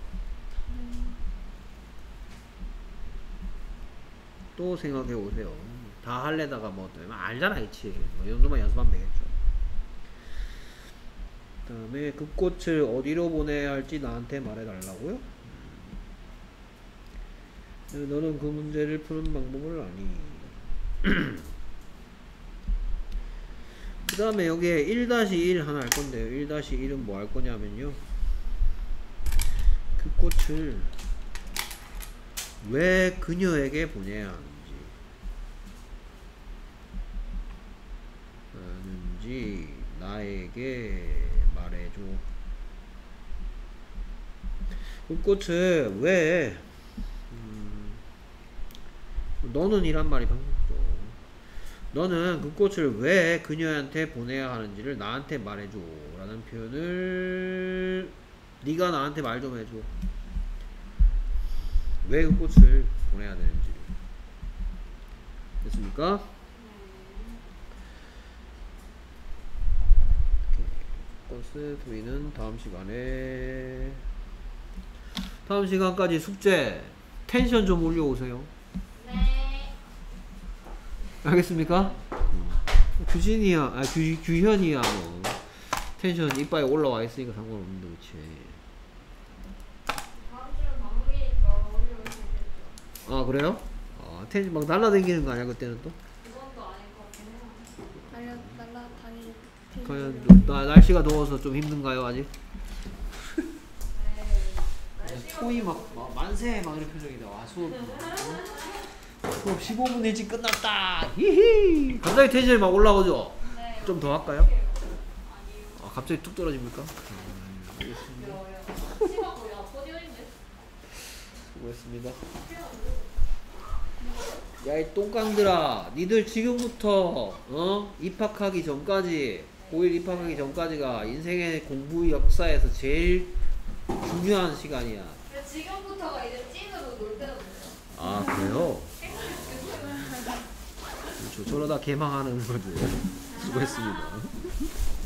또 생각해 보세요. 다 할래다가 뭐 알잖아, 그치? 뭐 이 정도만 연습하면 되겠죠. 그 다음에 그 꽃을 어디로 보내야 할지 나한테 말해달라고요? 음. 너는 그 문제를 푸는 방법을 아니. 그 다음에 여기에 일 다시 일 하나 할 건데요. 일 다시 일은 뭐 할 거냐면요. 그 꽃을 왜 그녀에게 보내야 하는지 하는지 나에게 말해줘. 그 꽃을 왜 음, 너는 이란 말이 방금 너는 그 꽃을 왜 그녀한테 보내야 하는지를 나한테 말해줘 라는 표현을 네가 나한테 말 좀 해줘. 왜 그 꽃을 보내야 되는지. 됐습니까? 건스 토이는 다음 시간에 다음 시간까지 숙제 텐션 좀 올려오세요. 네. 알겠습니까? 규진이야, 아, 규, 규현이야, 뭐. 텐션 이빨에 올라와 있으니까 상관없는데, 그치? 다음 주는 방학이니까 어려울 수 있겠죠. 아, 그래요? 아, 텐션 막 날라다니는 거 아니야, 그때는 또? 그건 또 아닐 것 같긴 해요. 날려 날라다니. 과연, 좀, 나, 날씨가 더워서 좀 힘든가요, 아직? 네. 토이 막, 막, 만세! 막 이런 표정이다. 와, 수업. 수업 십오 분 일찍 끝났다! 히히! 갑자기 텐션이 막 올라오죠? 네. 좀 더 할까요? 아니요. 아, 갑자기 뚝 떨어집니까? 음, 알겠습니다. 치마 거의 다 퍼지는데. 수고했습니다. 야, 이 똥깡들아, 니들 지금부터 어 입학하기 전까지 고일 입학하기 전까지가 인생의 공부 역사에서 제일 중요한 시간이야. 근데 지금부터가 이제 찐으로 놀 때가 돼요. 아 그래요? 그렇죠. 저러다 개망하는 거지. 수고했습니다.